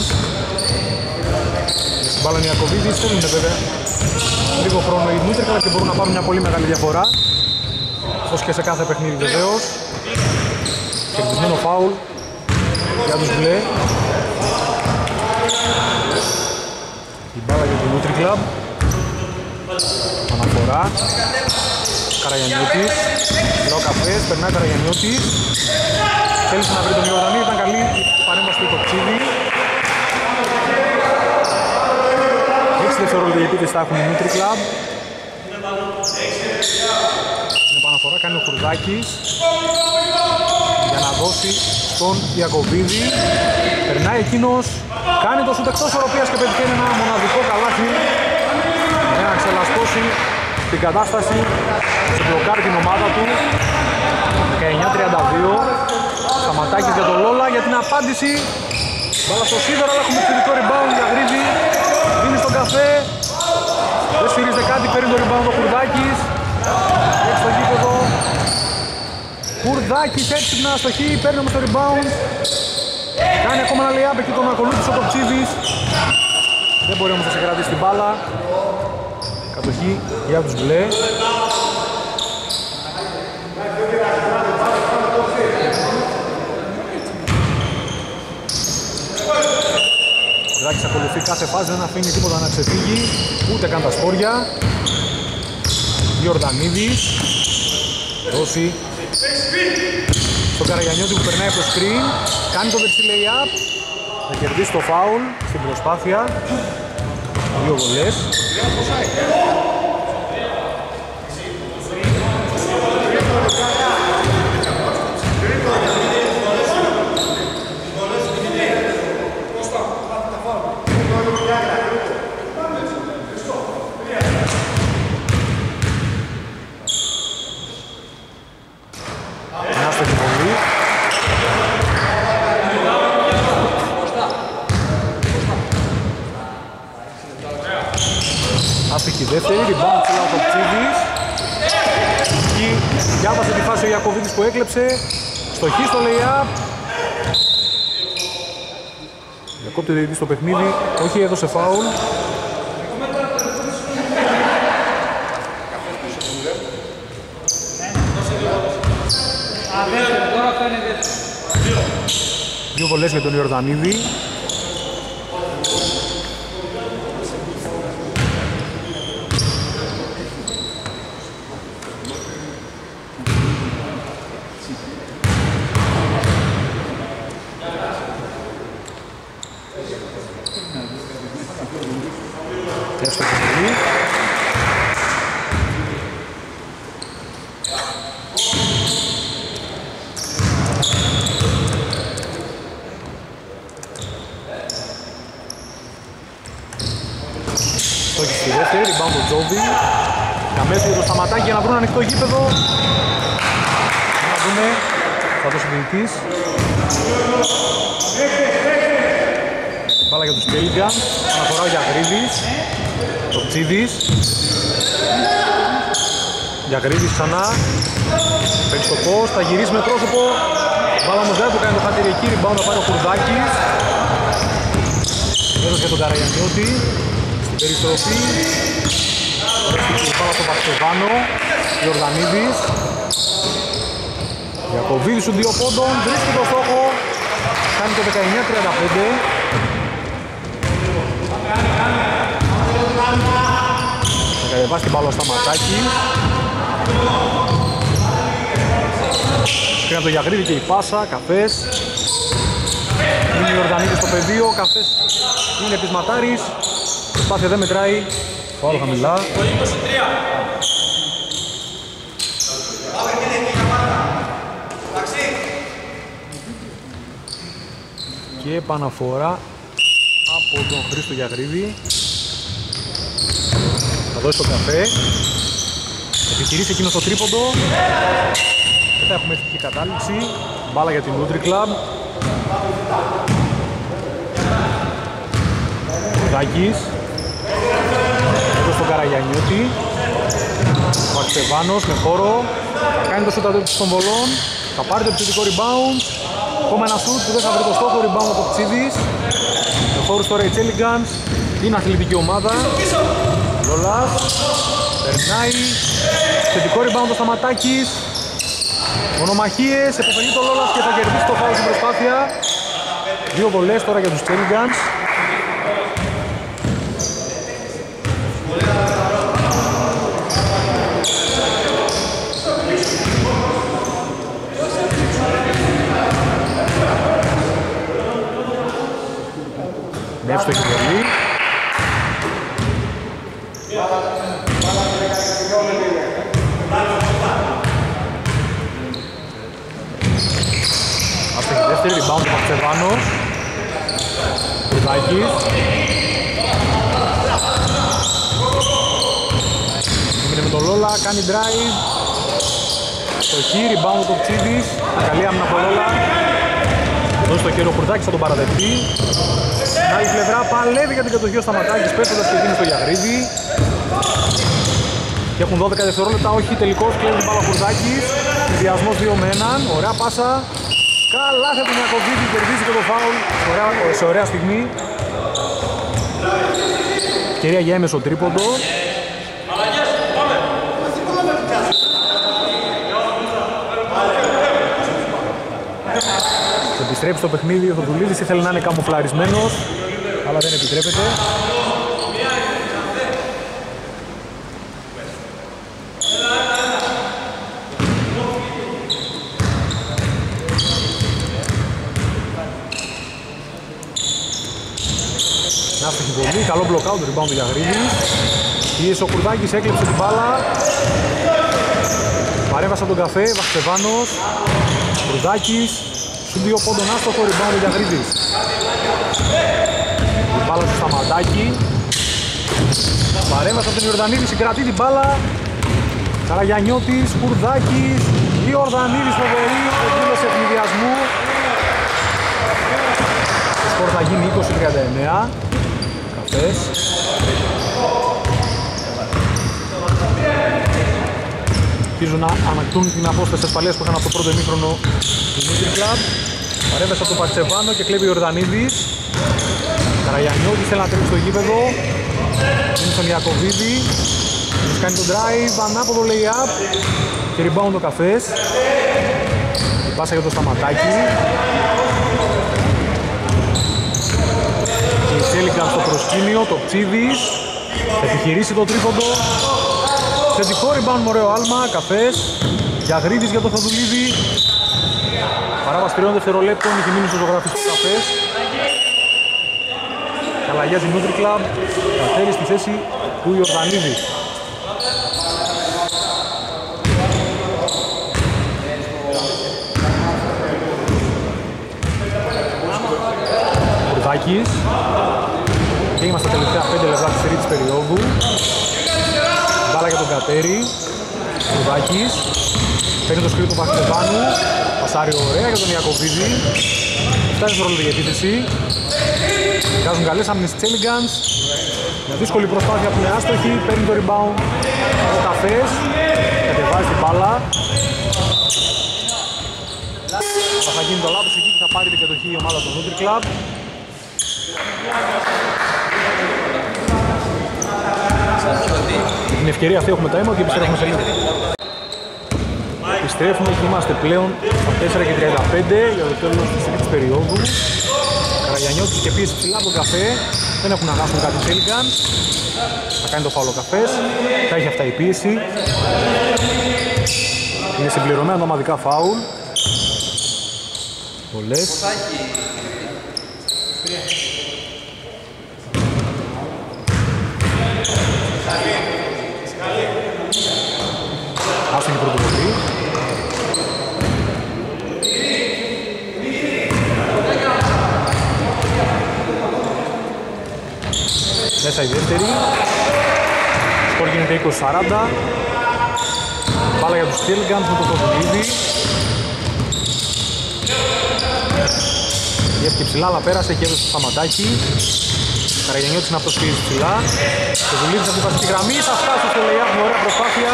Speaker 1: Στην μπάλα Ιακωβίδης θέλουν βέβαια λίγο χρόνο οι Nutri Club και μπορούν να πάρουν μια πολύ μεγάλη διαφορά. Όπως και σε κάθε παιχνίδι βεβαίως. Κερδισμένο φάουλ για τους μπλε. Η μπάλα για την Nutri Club. Αναφορά. Καραγιαννιώτης. Λέω καφές, περνάει Καραγιαννιώτης. Θέλησε να βρει τον Ιορδανίδη, ήταν καλή η παρέμβαση του Τοξίδη. έξι δευτερόλεπτα για επίθεση θα έχουν οι Nutri Club. Την επαναφορά κάνει ο Χουρδάκης για να δώσει στον Ιακωβίδη. Περνάει εκείνος, κάνει το σούτ εκτός οροπίας και πετυχαίνει ένα μοναδικό καλάθι για να ξελασπώσει την κατάσταση, σε μπλοκάρει την ομάδα του. Δεκαεννιά τριάντα δύο. Σταματάκης για τον Λόλα για την απάντηση. Μπάλα στο σίδερο, αλλά έχουμε φιλικό rebound για Γρίδη. Δίνει στον καφέ. Δεν σφυρίζεται κάτι, παίρνει το rebound ο Χουρδάκης. Έτσι στο γήπεδο. Χουρδάκης έξυπνα αστοχή, παίρνει όμως το rebound. Κάνει ακόμα ένα lay-up, εκεί τον ακολούθησε ο Τοψίδης. Δεν μπορεί όμως να σε κρατήσει την μπάλα. Κατοχή για τους μπλε. Ο Δράκης ακολουθεί κάθε φάση, δεν αφήνει τίποτα να ξεφύγει, ούτε καν τα σπόρια. Γιορδανίδης. Δώσει στον Καραγιαννιώτη που περνάει από το screen. Κάνει το δεξί lay-up. Θα κερδίσει το foul στην προσπάθεια. Δύο βολές. Άστοχη δεύτερη, rebound ψηλά ο Τοψίδης. Εκεί διάβασε τη φάση ο Ιακωβίδης που έκλεψε. Στοχή στο lay-up. Διακόπτει ο διαιτητής στο παιχνίδι, όχι έδωσε φάουλ. Δύο βολές για τον Ιορδανίδη. Rebound το Τζόβι. Καμπέση για το σταματάκι για να βρουν ανοιχτό γήπεδο. Να δούμε. Θα δώσει διαιτητής. Μπάλα για τους Κέλιγκαν. Αναφορά ο Γιαγρίδης. Το Ψίδης. Γιαγρίδης ξανά. Παίξει το post. Θα γυρίσει με πρόσωπο. Μπάλα όμως δεν του κάνει το χατήρι εκεί. Rebound θα πάρει ο Κουρδάκης. Έδωσε για τον Καραγιαννιώτη. Περιστροφή, ωραία πάνω στο Βαρκεβάνο, Ιορδανίδης. Ιακωβίδης σου δύο πόντων, βρίσκει το στόχο, κάνει το δεκαεννιά τριάντα πέντε. Θα κατεβάσει την μπάλα στα ματάκι. Σκρίνει από το Γιαγρίδη και η πάσα, Καφές. Είναι ο Ιορδανίδης στο πεδίο, Καφές είναι πεισματάρης. Προσπάθεια δεν μετράει, φάουλ χαμηλά. Και επαναφορά από τον Χρήστο Γιαγρίδη. Θα δώσει το Καφέ. Επιχειρήσει εκείνο το τρίποντο. Δεν θα έχουμε ευτυχή κατάληξη. Μπάλα για την Nutri Club. Κουδάκης. Εδώ στον Καραγιαννιώτη. Ο Αξεβάνος με χώρο. Θα κάνει το σούτ των βολών. Θα πάρει το επιθετικό rebound. Ακόμα ένα σούτ που δεν θα βρει το στόχο. Rebound από το Ψίδης. Με χώρους τώρα οι Τσέλιγκανς. Είναι αθλητική ομάδα. Λολάς. Περνάει. Θετικό rebound ο Σταματάκης. Μονομαχίες. Εποφελεί το Λόλας και θα κερδίσει το φάουλ στην προσπάθεια. Δύο βολές τώρα για τους Τσέλιγκανς. Με εύστοχη βολή. Άστοχη δεύτερη, rebound του Παξεβάνος. Κουδάκης. Έμεινε με τον Λόλα, κάνει drive. Στο χι, rebound του Ψίδης. Καλή άμυνα από Λόλα. Εδώ στο χέρι ο Κουρδάκης θα τον παραδεχτεί. Στην άλλη πλευρά παλεύει για την κατοχή ο Σταματάκης, πέφτοντας και δίνει στο Γιαγρίδη. Και έχουν δώδεκα δευτερόλεπτα, όχι τελικός, κλέβει την μπάλα ο Κουρδάκης. Συνδυασμός δύο με έναν, ωραία πάσα. Καλάθι από τον Ιακωβίδη, κερδίζει και το φάουλ σε ωραία στιγμή. Ευκαιρία για έμεσο τρίποντο. Επιστρέψει στο παιχνίδι, ο Θοδουλίδης ήθελε να είναι καμουφλαρισμένος, αλλά δεν επιτρέπεται. Άστοχη βολή, καλό blockout, rebound για Γρίδης. Πίεσε ο Κουρδάκης, έκλεψε την μπάλα. Παρέμβασε από τον καφέ, Βαχτεβάνος. Κουρδάκης, σου δύο πόντων, άστοχο, rebound για Γρίδης. Η μπάλα στο Σταματάκι. Παρέμβασε από τον Ιορδανίδη, συγκρατεί την μπάλα. Καραγιαννιώτης, Κουρδάκης. Ιορδανίδης φοβερή, εκδήλωση ευνηδιασμού. Το σκορ θα γίνει είκοσι τριάντα εννέα. Καφές. Ελπίζουν να ανακτούν την απόσταση ασφαλείας που είχαν από το πρώτο ημίχρονο του Nutri Club. Παρέμβασε από τον Παρτσεβάνο και κλέβει ο Ιορδανίδης. Καραγιαννιώτης θέλει να τρέξει στο γήπεδο. Είναι στον Ιακωβίδη. Τους κάνει τον drive, ανάποδο lay-up και rebound ο Καφές. Η πάσα για το Σταματάκι. Και η Σέλιγκαν στο προσκήνιο, το Ψίδης. Επιχειρήσει το τρίποντο. Θετικό rebound με ωραίο άλμα, Καφές. Για Γρίδης για το Θοδουλίδη. Παράβαση τριών δευτερολέπτων, είχε μείνει στο ζωγραφιστό Καφές. Αλλαγή του Nutri Club. Κατέρι στη θέση του Ιορδανίδη. Κουρδάκης. Και είμαστε στα τελευταία πέντε λεπτά της τρίτης περίοδου. Μπάλα για τον Κατέρι. Κουρδάκης. Παίρνει το σκρίτο του Παχτεβάνου. Πασάρει ωραία για τον Ιακωβίδη. Φτάνει στο ρόλο για επίθεση. Βγάζουν καλές άμυνες τις Τσέλιγκανς. Μια δύσκολη προσπάθεια που είναι άστοχη. Παίρνει το rebound ο Καφές. Κατεβάζει την μπάλα. Θα γίνει το λάθος εκεί και θα πάρει την κατοχή η ομάδα του Nutri Club. Την ευκαιρία αυτή έχουμε time out και επιστρέφουμε σε λίγο. Επιστρέφουμε και είμαστε πλέον στα τέσσερα και τριάντα πέντε για το τέλος της τρίτης περίοδου. Καραγιαννιώτης και πίεση ψηλά από τον Καφέ. Δεν έχουν να χάσουν κάτι Τσέλιγκανς. Θα κάνει το φάουλο ο Καφές. Θα έχει αυτά η πίεση. Είναι συμπληρωμένα τα ομαδικά φάουλ. Πολλές. Άσχημη πρωτοβολή. Μέσα η δεύτερη. Σκορ γίνεται είκοσι σαράντα. Μπάλα για τους Τσέλιγκανς με το Θοδουλίδη. Γεύτηκε ψηλά, αλλά πέρασε και έδωσε στο Σταματάκι. Καραγιαννιώτης είναι αυτός που πήγε ψηλά. Θοδουλίδης από την βασική γραμμή. Θα φτάσει στο lay-up με ωραία προσπάθεια.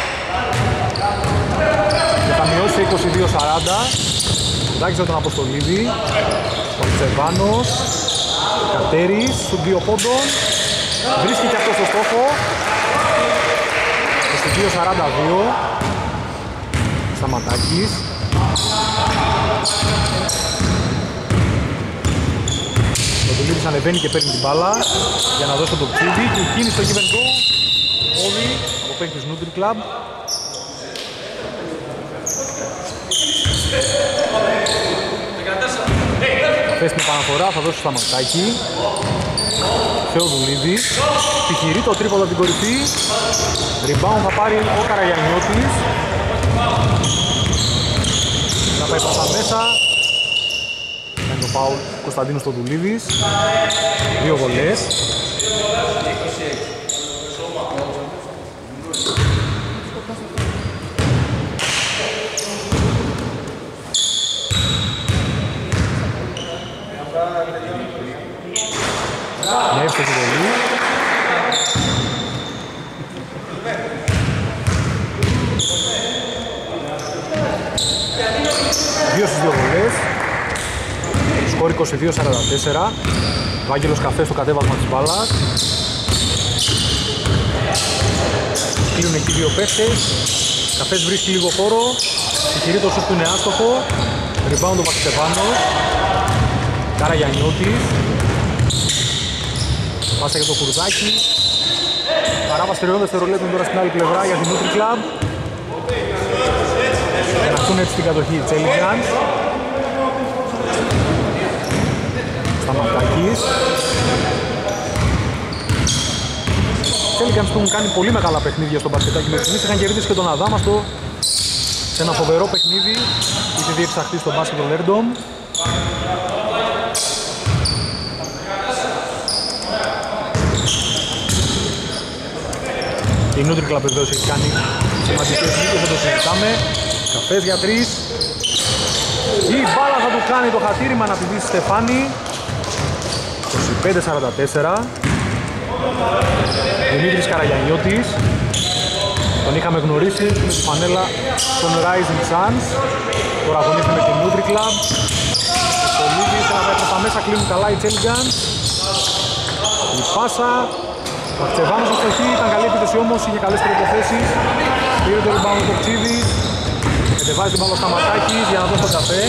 Speaker 1: Και θα μειώσει είκοσι δύο σαράντα. Κουρδάκης για τον Αποστολίδη. Ο Τσεβάνος. Κατέρης, στους δύο πόντων. Βρίσκει και αυτό στο στόχο. είκοσι δύο σαράντα δύο. Σταματάκης. Ο Τουλίδης ανεβαίνει και παίρνει την μπάλα για να δώσει το Ψίδι και εκείνη στο give and go. Όδη από παίκτης Nutri Club. Θες την επαναφορά, θα δώσει στο Σταματάκι. Θεοδουλίδης. Επιχειρεί το τρίποδο από την κορυφή. Rebound θα πάρει ο Καραγιαννιώτης. Θα πάει πάσα μέσα. Κάνει το φάουλ Κωνσταντίνος Θεοδουλίδης. Δύο βολές. Μια εύστοχη βολή. Δύο στους δύο βολές. Σκορ είκοσι δύο σαράντα τέσσερα. Βάγγελος Καφές στο κατέβασμα της μπάλας. Κλείνουν εκεί δύο παίχτες. Καφές βρίσκει λίγο χώρο. Συγχειρεί το σουτ που είναι άστοχο. Rebound ο Βαξεβάνος. Καραγιαννιώτης. Πάσα για το Κουρδάκι. Παράβαση τριών δευτερολέπτων τώρα στην άλλη πλευρά για την Nutri Club. Εναχτούν έτσι την κατοχή οι Τσέλιγκανς. Σταματάκης. Οι Τσέλιγκανς που έχουν κάνει πολύ μεγάλα παιχνίδια στο μπασκετάκι μέχρι στιγμής. Είχαν κερδίσει και τον Αδάμαστο σε ένα φοβερό παιχνίδι. Είχε διεξαχθεί στο μπάσκετ Lerdom. Η Nutri Club βεβαίως έχει κάνει σημαντικές νίκες, δεν το συζητάμε. Καφές για τρεις. Η μπάλα θα του κάνει το χατήρι να πηδήσει Στεφάνη. είκοσι πέντε σαράντα τέσσερα. Δημήτρης Καραγιαννιώτης. Τον είχαμε γνωρίσει με τη φανέλα των Rising Suns. Τώρα αγωνίζεται με την Nutri Club. Το Λίδης, ένα μέτρο στα μέσα, κλείνουν καλά οι Τσέλιγκανς. Η πάσα. Ο Βαξεβάνος αστοχή, ήταν καλή επίθεση όμως, είχε καλές προϋποθέσεις. Πήρε το rebound το Κτσίδης. Κατεβάζει την μπάλα στα Σταματάκης για να δώσει τον Καφέ.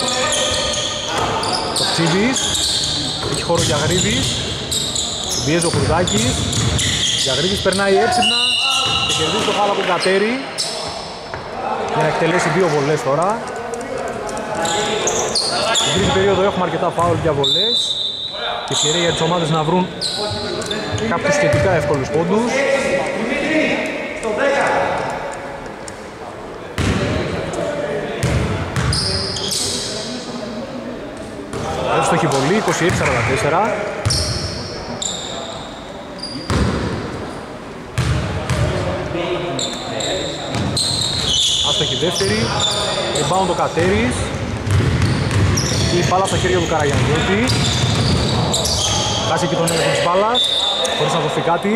Speaker 1: Το Κτσίδης. Έχει χώρο για Γρίδης. Πιέζει ο Κουρδάκης. Για Γρίδης περνάει έξυπνα και κερδίζει το χάλα από τον Κατέρι για να εκτελέσει δύο βολές τώρα. Στην τρίτη περίοδο έχουμε αρκετά φάουλ για βολές και ευκαιρία για τις ομάδες να βρουν κάποιους σχετικά εύκολους πόντους. Εύστοχη βολή, είκοσι έξι σαράντα τέσσερα. Άστοχη δεύτερη. Rebound ο Κατέρης. Η μπάλα στα χέρια του Καραγιαννιώτη. Χάσει και τον έλεγχο της μπάλας, χωρίς να δοθεί κάτι.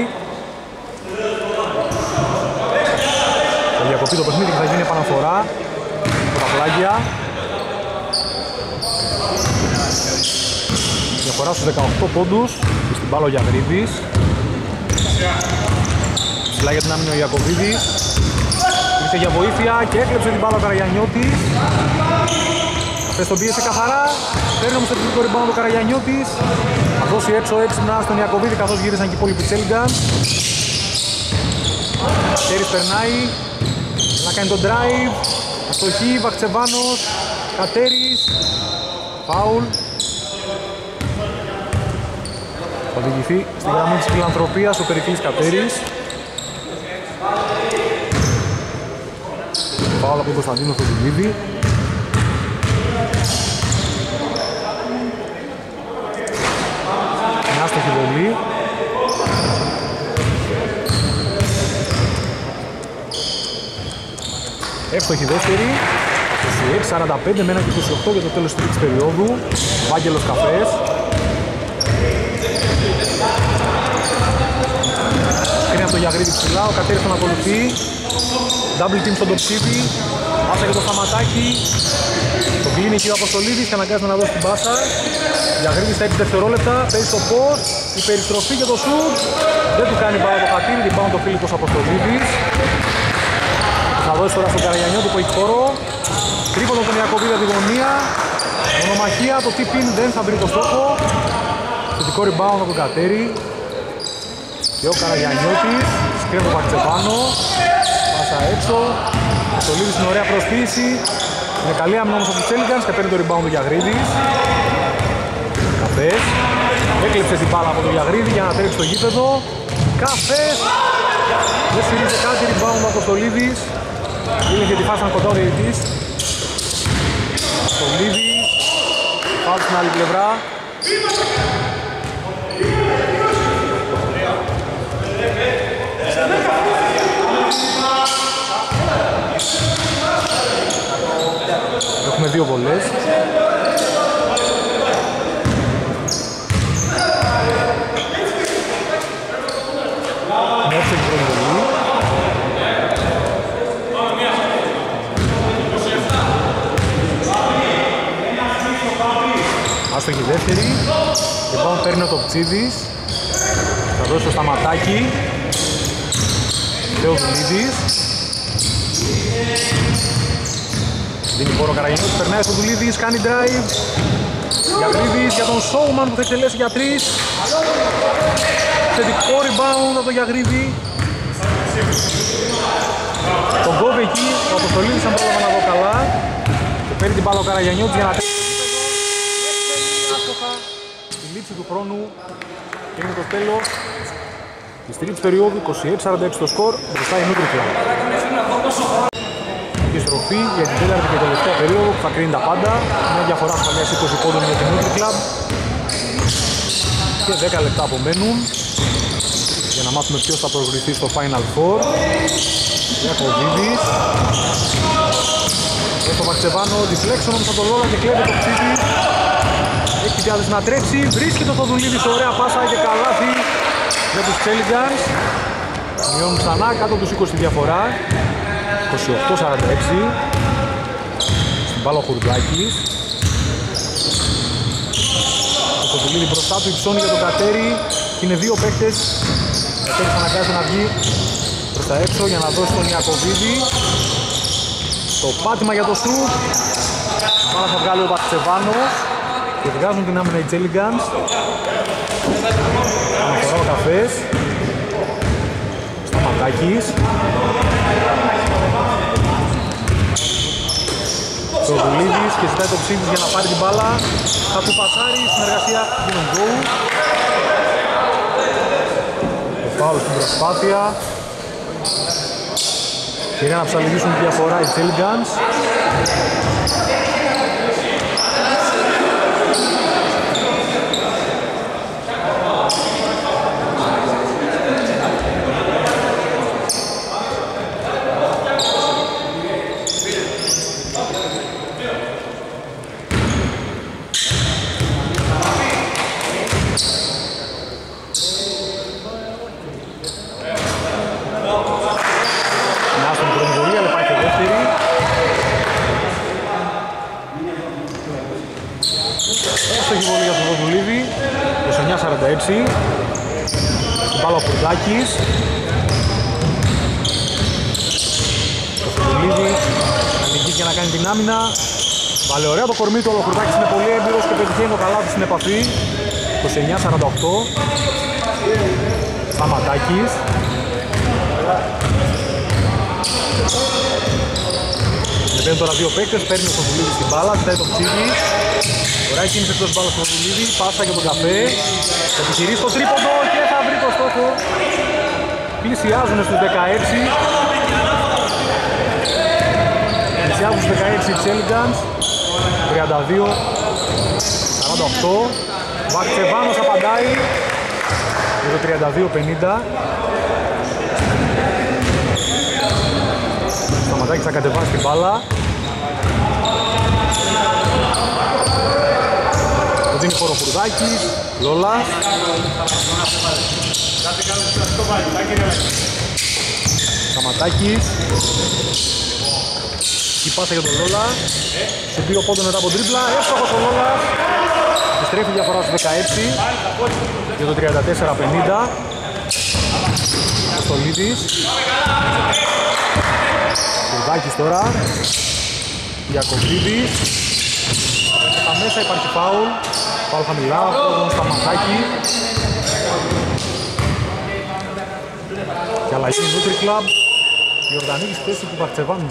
Speaker 1: Θα διακοπεί το παιχνίδι και θα γίνει επαναφορά από τα πλάγια. Διαφορά στους δεκαοκτώ πόντους και στην μπάλα ο Γιαγρίδης. Ψηλά για την άμυνα ο Ιακωβίδης. Ήρθε για βοήθεια και έκλεψε την μπάλα ο Καραγιαννιώτης. Αυτές τον πίεσε καθαρά. Παίρνει όμως το τελικό rebound ο Καραγιαννιώτης. Θα δώσει έξω έξυπνα στον Ιακωβίδη καθώς γύρισαν και οι υπόλοιποι Τσέλιγκανς. Κέρις περνάει. Να κάνει τον drive. Αστοχή, Βαξεβάνος. Κατέρης. Φάουλ. Θα οδηγηθεί στη γραμμή της φιλανθρωπίας ο Περικλής Κατέρης. Φάουλ από τον Κωνσταντίνο Θοδηλίδη. Μια άστοχη βολή. Εύστοχη δεύτερη. είκοσι έξι σαράντα πέντε με ένα και είκοσι οκτώ για το τέλος της τρίτης περίοδου. Βάγγελος Καφές. Σκρίνει από το Γιαγρίδη ψηλά, ο Κατέρης τον ακολουθεί. Double team στον Τοψίδη. Πάσα για το Σταματάκι. Το κλείνει εκεί ο Αποστολίδης και αναγκάζεται να δώσει την πάσα. Γιαγρίδης στα έξι δευτερόλεπτα, παίζει στο post. Η περιστροφή και το shoot. Δεν του κάνει πάρα το χατήρι, την πάνω το Φίλιππος Αποστολίδης. Θα δώσει τώρα στον Καραγιαννιώτη που έχει χώρο. Τρίποντο τον Ιακωβίδη από τη γωνία. Μονομαχία, το tip-in δεν θα βρει το στόχο. Θετικό rebound από τον Κατέρι. Και ο Καραγιαννιώτης. Σκρίνει τον Βαξεβάνο. Πάσα έξω. Το Λίδης στην ωραία προσποίηση. Είναι καλή άμυνα όμως από τους Τσέλιγκανς και παίρνει το rebound του Γιαγρίδης. Καφές. Έκλεψε την μπάλα από τον Γιαγρίδη για να τρέξει στο γήπεδο. Καφές. Δεν στηρίζει κάτι, rebound από το Λίδης. Είναι και τη φάση να κοντά ο διαιτητής. Το Λίδης. Πάω στην άλλη πλευρά. Έχουμε δύο βολές. Με έφτιαξε την πρώτη βολή. Άστοχη δεύτερη. Και πάνω παίρνει ο Τοπτσίδης. Θα δώσει το Σταματάκι. Θεοδουλίδης. Δίνει χώρο ο Καραγιαννιώτης, περνάει στο Δουλίδης, κάνει drive. Γιαγρίδης για τον Showman που θα εκτελέσει για τρεις. Θετικό rebound από τον Γιαγρίδη. Τον κόβει εκεί, ο Αποστολίδης αν πρόλαβα να δω καλά. Και παίρνει την μπάλα ο Καραγιαννιώτης για να τρέχει. Η λήψη του χρόνου είναι το τέλος της τρίτης περίοδου, είκοσι έξι σαράντα έξι το σκορ, μπροστά η Νούτρι Κλαμπ. Επιστροφή για την τέταρτη και τελευταία περίοδο που θα κρίνει τα πάντα. Μια διαφορά ασφαλείας είκοσι πόντων για την Νούτρι Κλαμπ. Και δέκα λεπτά απομένουν για να μάθουμε ποιος θα προχωρηθεί στο Final Four. Διακοβίδης. Έχει το Βαξεβάνο, deflection από τον Λόλα και κλέβει το ψήφι. Έχει την διάθεση να τρέξει, βρίσκει το Θοδουλίδης, ωραία πάσα και καλάθι για τους Τσέλιγκανς. Μειώνουν ξανά κάτω από τους είκοσι διαφορά. είκοσι οκτώ σαράντα έξι. Στην μπάλα ο Χουρδάκης. Το Θοδουλίδη μπροστά του, υψώνει για τον Κατέρι. Είναι δύο παίκτες. Ο Κατέρις αναγκάζεται να βγει προς τα έξω για να δώσει τον Ιακωβίδη. Το πάτημα για το σουτ. Πάρα θα βγάλει ο Βαξεβάνος. Και βγάζουν την άμυνα οι Τσέλιγκανς. Αναφορά ο Καφές. Σταματάκης. Θεοδουλίδης και ζητάει το ψήφις για να πάρει την μπάλα. Θα του πασάρει, συνεργασία γίνον γκολ. Το φάουλ στην προσπάθεια. Και για να ψαλιδίσουν τη διαφορά οι Τσέλιγκανς. Στην μπάλα ο Φουρδάκης. Το Φουρδουλίδη ανοιγεί για να κάνει την άμυνα. Βάλε ωραία το κορμί του, ο Φουρδάκης είναι πολύ έμπειρος και πετυχαίνει το καλάθι στην επαφή. είκοσι εννιά σαράντα οκτώ. Σταματάκης. Μπαίνουν τώρα δύο παίκτες, παίρνει ο Φουρδουλίδης την μπάλα, ζητάει το ψήφι. Ωραία κίνηση εκτός μπάλας στο Φουρδουλίδη, πάσα για τον Καφέ. Θα επιχειρήσει το τρίποντο και θα βρει το στόχο. Πλησιάζουν στους δεκαέξι. Πλησιάζουν στους δεκαέξι οι Τσέλιγκανς. τριάντα δύο σαράντα οκτώ. Βαξεβάνος απαντάει για το τριάντα δύο πενήντα. Σταματάκης θα κατεβάσει την μπάλα. Το δίνει χώρο Φουρδάκης, Λόλας. Σταματάκης. Η πάσα για τον Λόλα. Σε δύο πόντων μετά από τρίπλα. Εύστοχος ο Λόλας. Επιστρέφει η διαφορά στους δεκαέξι. Για το τριάντα τέσσερα πενήντα. Στολίδης. Φουρδάκης τώρα. Ιακωβίδης. Στα μέσα υπάρχει φάουλ. Φάουλ χαμηλά, φάουλ στα Σταματάκη. Και αλλαγή Νούτρι Κλαμπ. Ιορδανίκης θέση του Βαξεβάνου.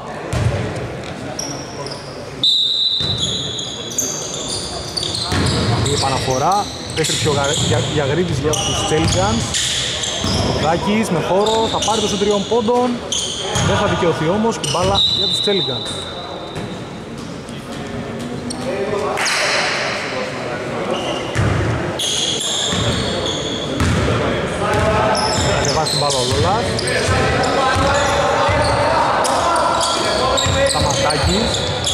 Speaker 1: Η επαναφορά. Πέστρεψε ο Γιαγρίδης για τους Τσέλιγκανς. Φουρδάκης με χώρο, θα πάρει το σου τριών πόντων. Δεν θα δικαιωθεί όμως και μπάλα για τους Τσέλιγκανς. Στην μπάλα ο Λόλας. Σταματάκης.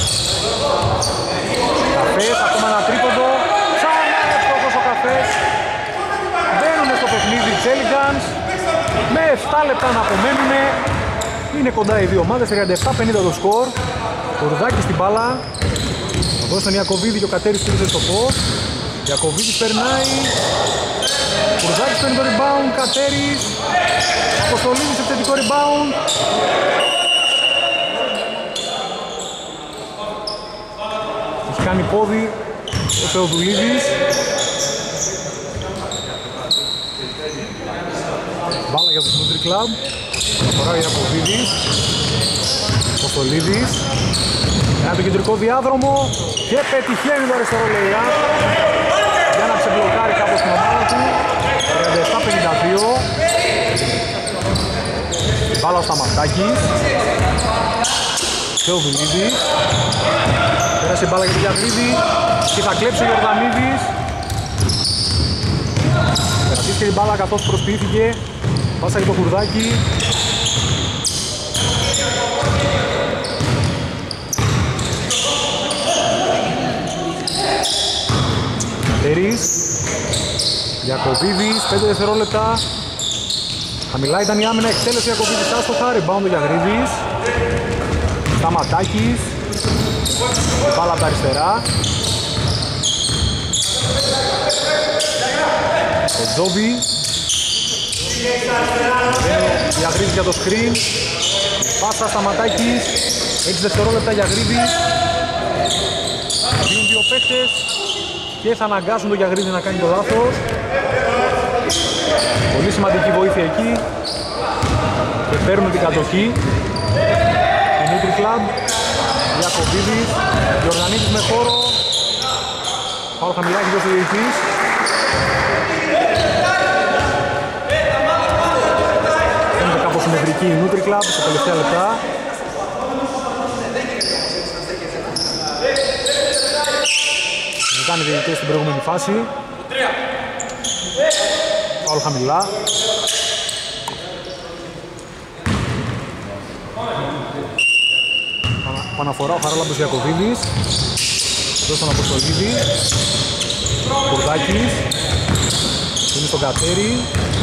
Speaker 1: Καφές, ακόμα ένα τρίποντο. Ξανά εύστοχος ο Καφές. Μπαίνουν στο παιχνίδι Τσέλιγκανς. Με επτά λεπτά να απομένουν. Είναι κοντά οι δύο ομάδες, τριάντα επτά πενήντα το σκορ. Ο Ρουδάκης στην μπάλα. Ο Δώσε τον Ιακωβίδη και ο Κατέρης πήρε στο φως. Ιακωβίδης περνάει. Κουρδάκης παίρνει το rebound. Κατέρης. Αποστολίδης επιθετικό rebound. Έχει κάνει πόδι ο Θεοδουλίδης. Μπάλα για το Country Club. Αφορά ο Ιακωβίδης. Αποστολίδης. Ένα το κεντρικό διάδρομο και πετυχαίνει το αριστερό lay-up για να ξεμπλοκάρει κάπως την ομάδα του. τριάντα επτά πενήντα δύο. Μπάλα ο Σταματάκης. Θεοδουλίδης. Πέρασε η μπάλα για τον Γιαγρίδη και θα κλέψει ο Γιορδανίδης. Κρατήθηκε την μπάλα καθώς προσποιήθηκε. Πάσα για το Κουρδάκι. Τερής. Ιακωβίδης, πέντε δευτερόλεπτα. Χαμηλά ήταν η άμυνα, εκτέλεση ο Ιακωβίδης άστοχα, rebound ο Γιαγρίδης. Σταματάκης. Μπάλα από τα αριστερά. Ο Τζόβι. Γιαγρίδης για το screen. Πάσα Σταματάκης. έξι δευτερόλεπτα Γιαγρίδης. Δίνουν δύο παίκτες και θα αναγκάσουν τον Γιαγρίδη να κάνει το λάθος. Πολύ σημαντική βοήθεια εκεί και παίρνουν την κατοχή. Η Nutri Club. Ιακωβίδης. Γιορδανίδης με χώρο. Πάω χαμηλά, έχει δώσει ο διαιτητής. Φαίνεται κάπως συμμετρική η Nutri Club στα τελευταία λεπτά. Κάνει διαιτητές στην προηγούμενη φάση. Πάω χαμηλά. Παναφορά ο Χαράλαμπος Ιακωβίδης. Εδώ στον Αποστολίδη. Κουρδάκης. Είναι στον Κατέρη.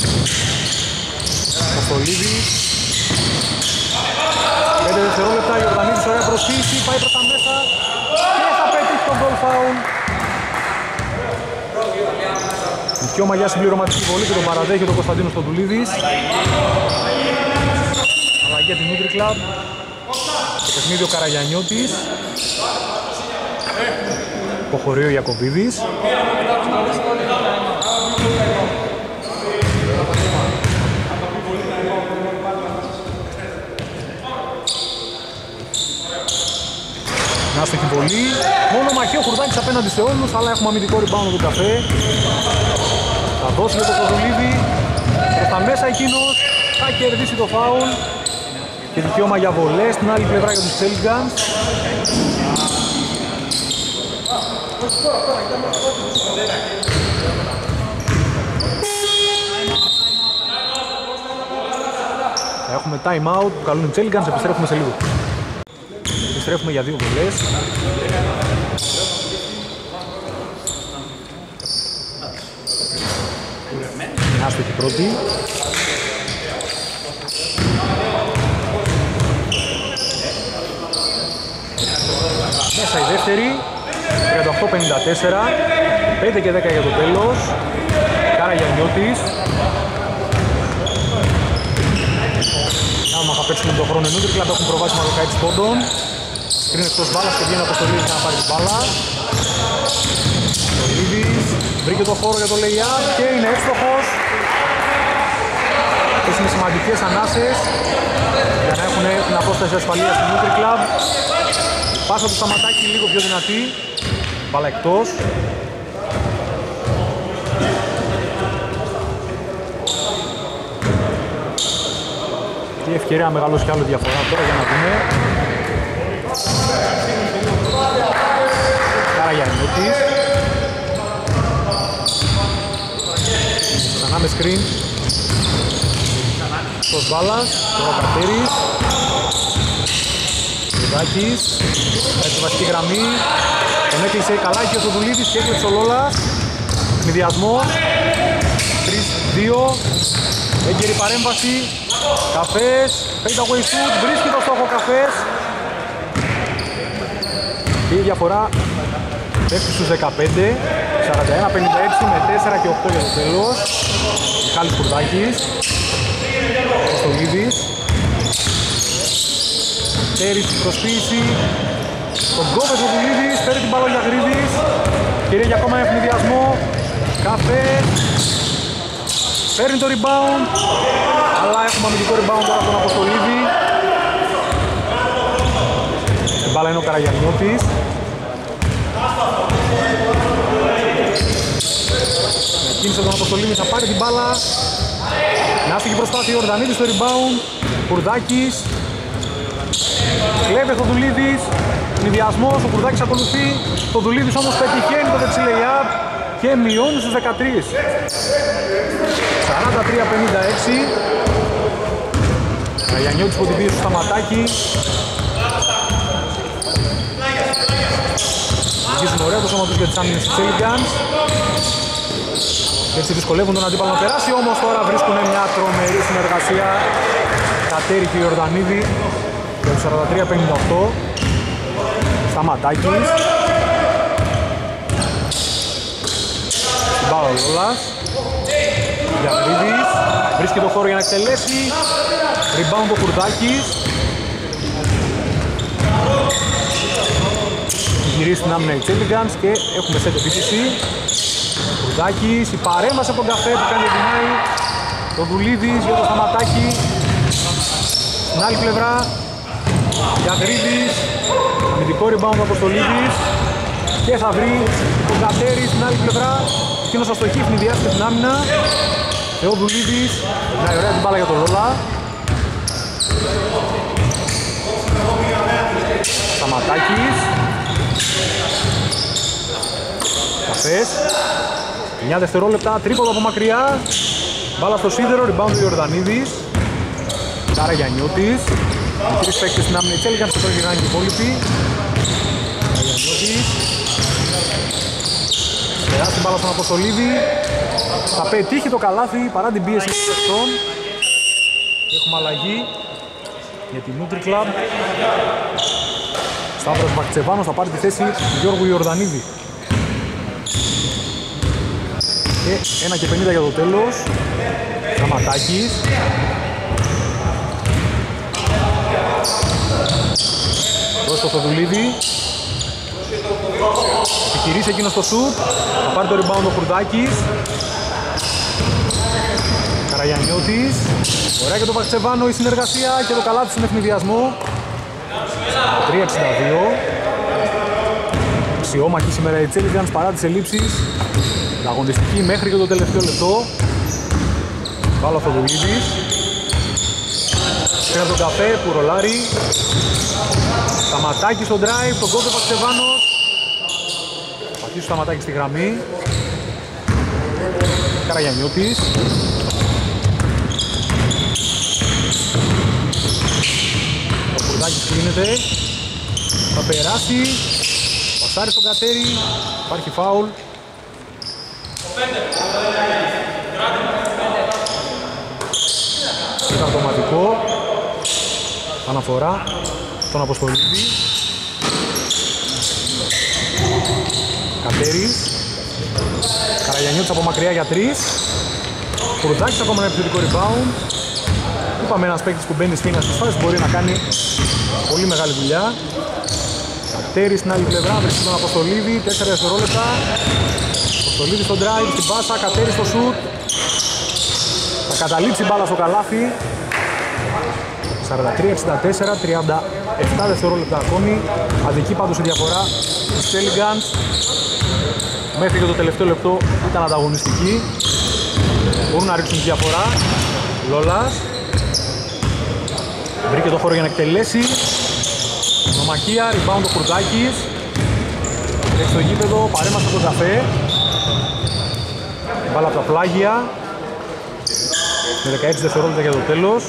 Speaker 1: Αποστολίδης. πέντε δευτερόλεπτα, η Γιορδανίδης ωραία προσποίηση, πάει προς τα μέσα και θα πετύχει τον goal foul. Πιο μαγιά συμπληρωματική βολή και τον παραδέχει τον Κωνσταντίνος Στοντουλίδης. Αλλαγή για την Nutri Club. Το παιχνίδι ο Καραγιαννιώτης. Υποχωρεί ο Ιακωβίδης. Να άστοχη βολή. Μόνο μαχή ο Κουρδάκης απέναντι σε όλους, αλλά έχουμε αμυντικό rebound του Καφέ. Θα δώσει για το Κοδουλίδη. Προς τα μέσα εκείνος θα κερδίσει το φάουλ. Και δικαίωμα για βολές στην άλλη πλευρά για τους Τσέλιγκανς. Θα έχουμε time out που καλούν οι Τσέλιγκανς, επιστρέφουμε σε λίγο. Επιστρέφουμε για δύο βολές. Άστοχη πρώτη. Μέσα η δεύτερη. τριάντα οκτώ πενήντα τέσσερα. πέντε και δέκα για το τέλος. Καραγιαννιώτης. Άμα θα παίξουμε τον χρόνο Nutri Club, έχουν προβάσιμα δεκαέξι πόντων. Σκρίνει εκτός μπάλας και βγαίνει από το Στολίδης να πάρει την μπάλα. Στολίδης βρήκε το χώρο για το lay-up και είναι εύστοχος. Αυτές είναι σημαντικές ανάσες για να έχουν την απόσταση ασφαλείας του Nutri Club. Η πάσα του Σταματάκη λίγο πιο δυνατή. Μπάλα εκτός. Και ευκαιρία να μεγαλώσει κι άλλο διαφορά τώρα για να δούμε. Καραγιαννιώτης. Ξανά με screen. Στους μπάλας, τώρα ο Κατέρης. Κουρδάκης. Έτσι βασική γραμμή. Τον έκλεισε καλά και ο Στοντουλίδης και έκλειψε ο Λόλας. Μηδιασμός. τρία δύο. Έγκαιρη παρέμβαση. Καφές. Fade away shoot. Βρίσκει το στόχο Καφές. Και η διαφορά Πέφτει στους δεκαπέντε, σαράντα ένα πενήντα έξι με τέσσερα και οκτώ για το τέλος. Μιχάλης Κουρδάκης, Κωστολίδης, Τέρης στην προσποίηση, τον Γκόβες ο Δουλίδης, παίρνει την μπάλα για Γρίδης, κύριε για ακόμα ευνηδιασμό, Καφές, παίρνει το rebound, αλλά έχουμε αμυντικό rebound τώρα από τον Αποστολίδη. Την μπάλα είναι ο Καραγιαννιώτης. Κίνησε τον Αποστολίδη, θα πάρει την μπάλα. Νάστηκε προσπάθεια ο Ορδανίδης στο rebound. Κουρδάκης. Κλέβει ο Δουλίδης. Νηδιασμός, ο Κουρδάκης ακολουθεί. Το Δουλίδης όμως πετυχαίνει το δεξί lay-up και μειώνει στους δεκατρείς. σαράντα τρία πενήντα έξι. Καραγιαννιώτης που την πίεση στο σταματάκι. Βγίζουν ωραία το σώμα τους για τις άμυνες της Elegance. Έτσι δυσκολεύουν τον αντίπαλο να περάσει, όμως τώρα βρίσκουν μια τρομερή συνεργασία. Κατέρη και Ιορδανίδη για το σαράντα τρία πενήντα οκτώ. Σταματάκης. Στην μπάλα ο Λόλας. Γιαγρίδης. Βρίσκει το χώρο για να εκτελέσει. Rebound ο Κουρδάκης. Γυρίσει την άμυνα η Elegance και έχουμε set επίθεση. Κουρδάκης, η παρέμβαση από τον Καφέ που κάνει την Άι. Το Δουλίδης για το σταματάκι. Στην άλλη πλευρά Γιαγρίδης. Αμυντικό rebound από το Λίδης. Και θα βρει τον Κατέρη στην άλλη πλευρά. Εκείνος θα στοχεί, ευνηδιάσει και την άμυνα. Και ο Δουλίδης. Μια ωραία την μπάλα για τον Λόλα. Σταματάκης. Καφές. εννιά δευτερόλεπτα, τρίποδο από μακριά. Μπάλα στο σίδερο, rebound του Ιορδανίδης. Καραγιαννιώτης. Οι τρεις παίκτες στην άμυνα, η Elegance και τώρα γυρνάνε και οι υπόλοιποι. Καραγιαννιώτης. Περάσει την μπάλα στον Αποστολίδη. Θα πετύχει το καλάθι παρά την πίεση των παιχτών. Έχουμε αλλαγή για την Nutri Club. Σταύρος Μπακτσεβάνος θα πάρει τη θέση του Γιώργου Ιορδανίδη. Και ένα και πενήντα για το τέλος. Σταματάκης. Δώσει το Θοδουλίδη. Επιχειρήσει εκείνο στο σουτ. Θα πάρει το rebound ο Κουρδάκης. Καραγιαννιώτης. Ωραία και το Βαξεβάνο η συνεργασία και το καλάθι στον ευνηδιασμό. τρία εξήντα δύο. Αξιόμαχη σήμερα η Elegance παρά τις ελλείψεις. Αγωνιστική μέχρι και το τελευταίο λεπτό. Βάλω ο Θοδουλίδης. Πέρα τον Καφέ που ρολάρει. Σταματάκι στο drive, τον κόβε Βαξεβάνος. Πατήσει το σταματάκι στη γραμμή. Καραγιαννιώτης. Ο Κουρδάκης κλείνεται. Θα περάσει. Πασάρει στον Κατέρη. Υπάρχει φάουλ. Είναι αυτοματικό. Αναφορά στον Αποστολίδη. Κατέρης. Καραγιαννιώτης από μακριά για τρεις. Κουρδάκης ακόμα ένα επιθετικό rebound. Είπαμε ένας παίκτης που μπαίνει σφήνα στις φάσεις μπορεί να κάνει πολύ μεγάλη δουλειά. Κατέρης στην άλλη πλευρά, βρίσκει τον Αποστολίδη, τέσσερα δευτερόλεπτα. Αποστολίδη στο drive, στην πάσα, Κατέρης στο shoot. Θα καταλήψει μπάλα στο καλάθι. σαράντα τρία εξήντα τέσσερα, τριάντα επτά δευτερόλεπτα ακόμη. Αδική πάντως η διαφορά της Elegance. Μέχρι και το τελευταίο λεπτό ήταν ανταγωνιστική. Μπορούν να ρίξουν τη διαφορά. Λόλας. Βρήκε το χώρο για να εκτελέσει. Νομαχία, rebound ο Κουρδάκης. Έχει στο γήπεδο, παρέμβαση από τον Καφέ. Μπάλα από τα πλάγια. Με δεκαέξι δευτερόλεπτα για το τέλος.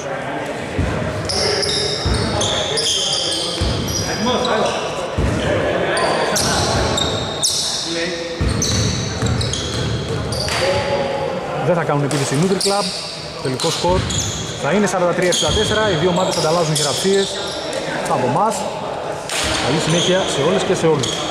Speaker 1: Δεν θα κάνουν επίθεση η Nutri Club. Τελικό σκορ θα είναι σαράντα τρία εξήντα τέσσερα. Οι δύο ομάδες ανταλλάζουν χειραψίες από εμάς. Καλή συνέχεια σε όλες και σε όλους.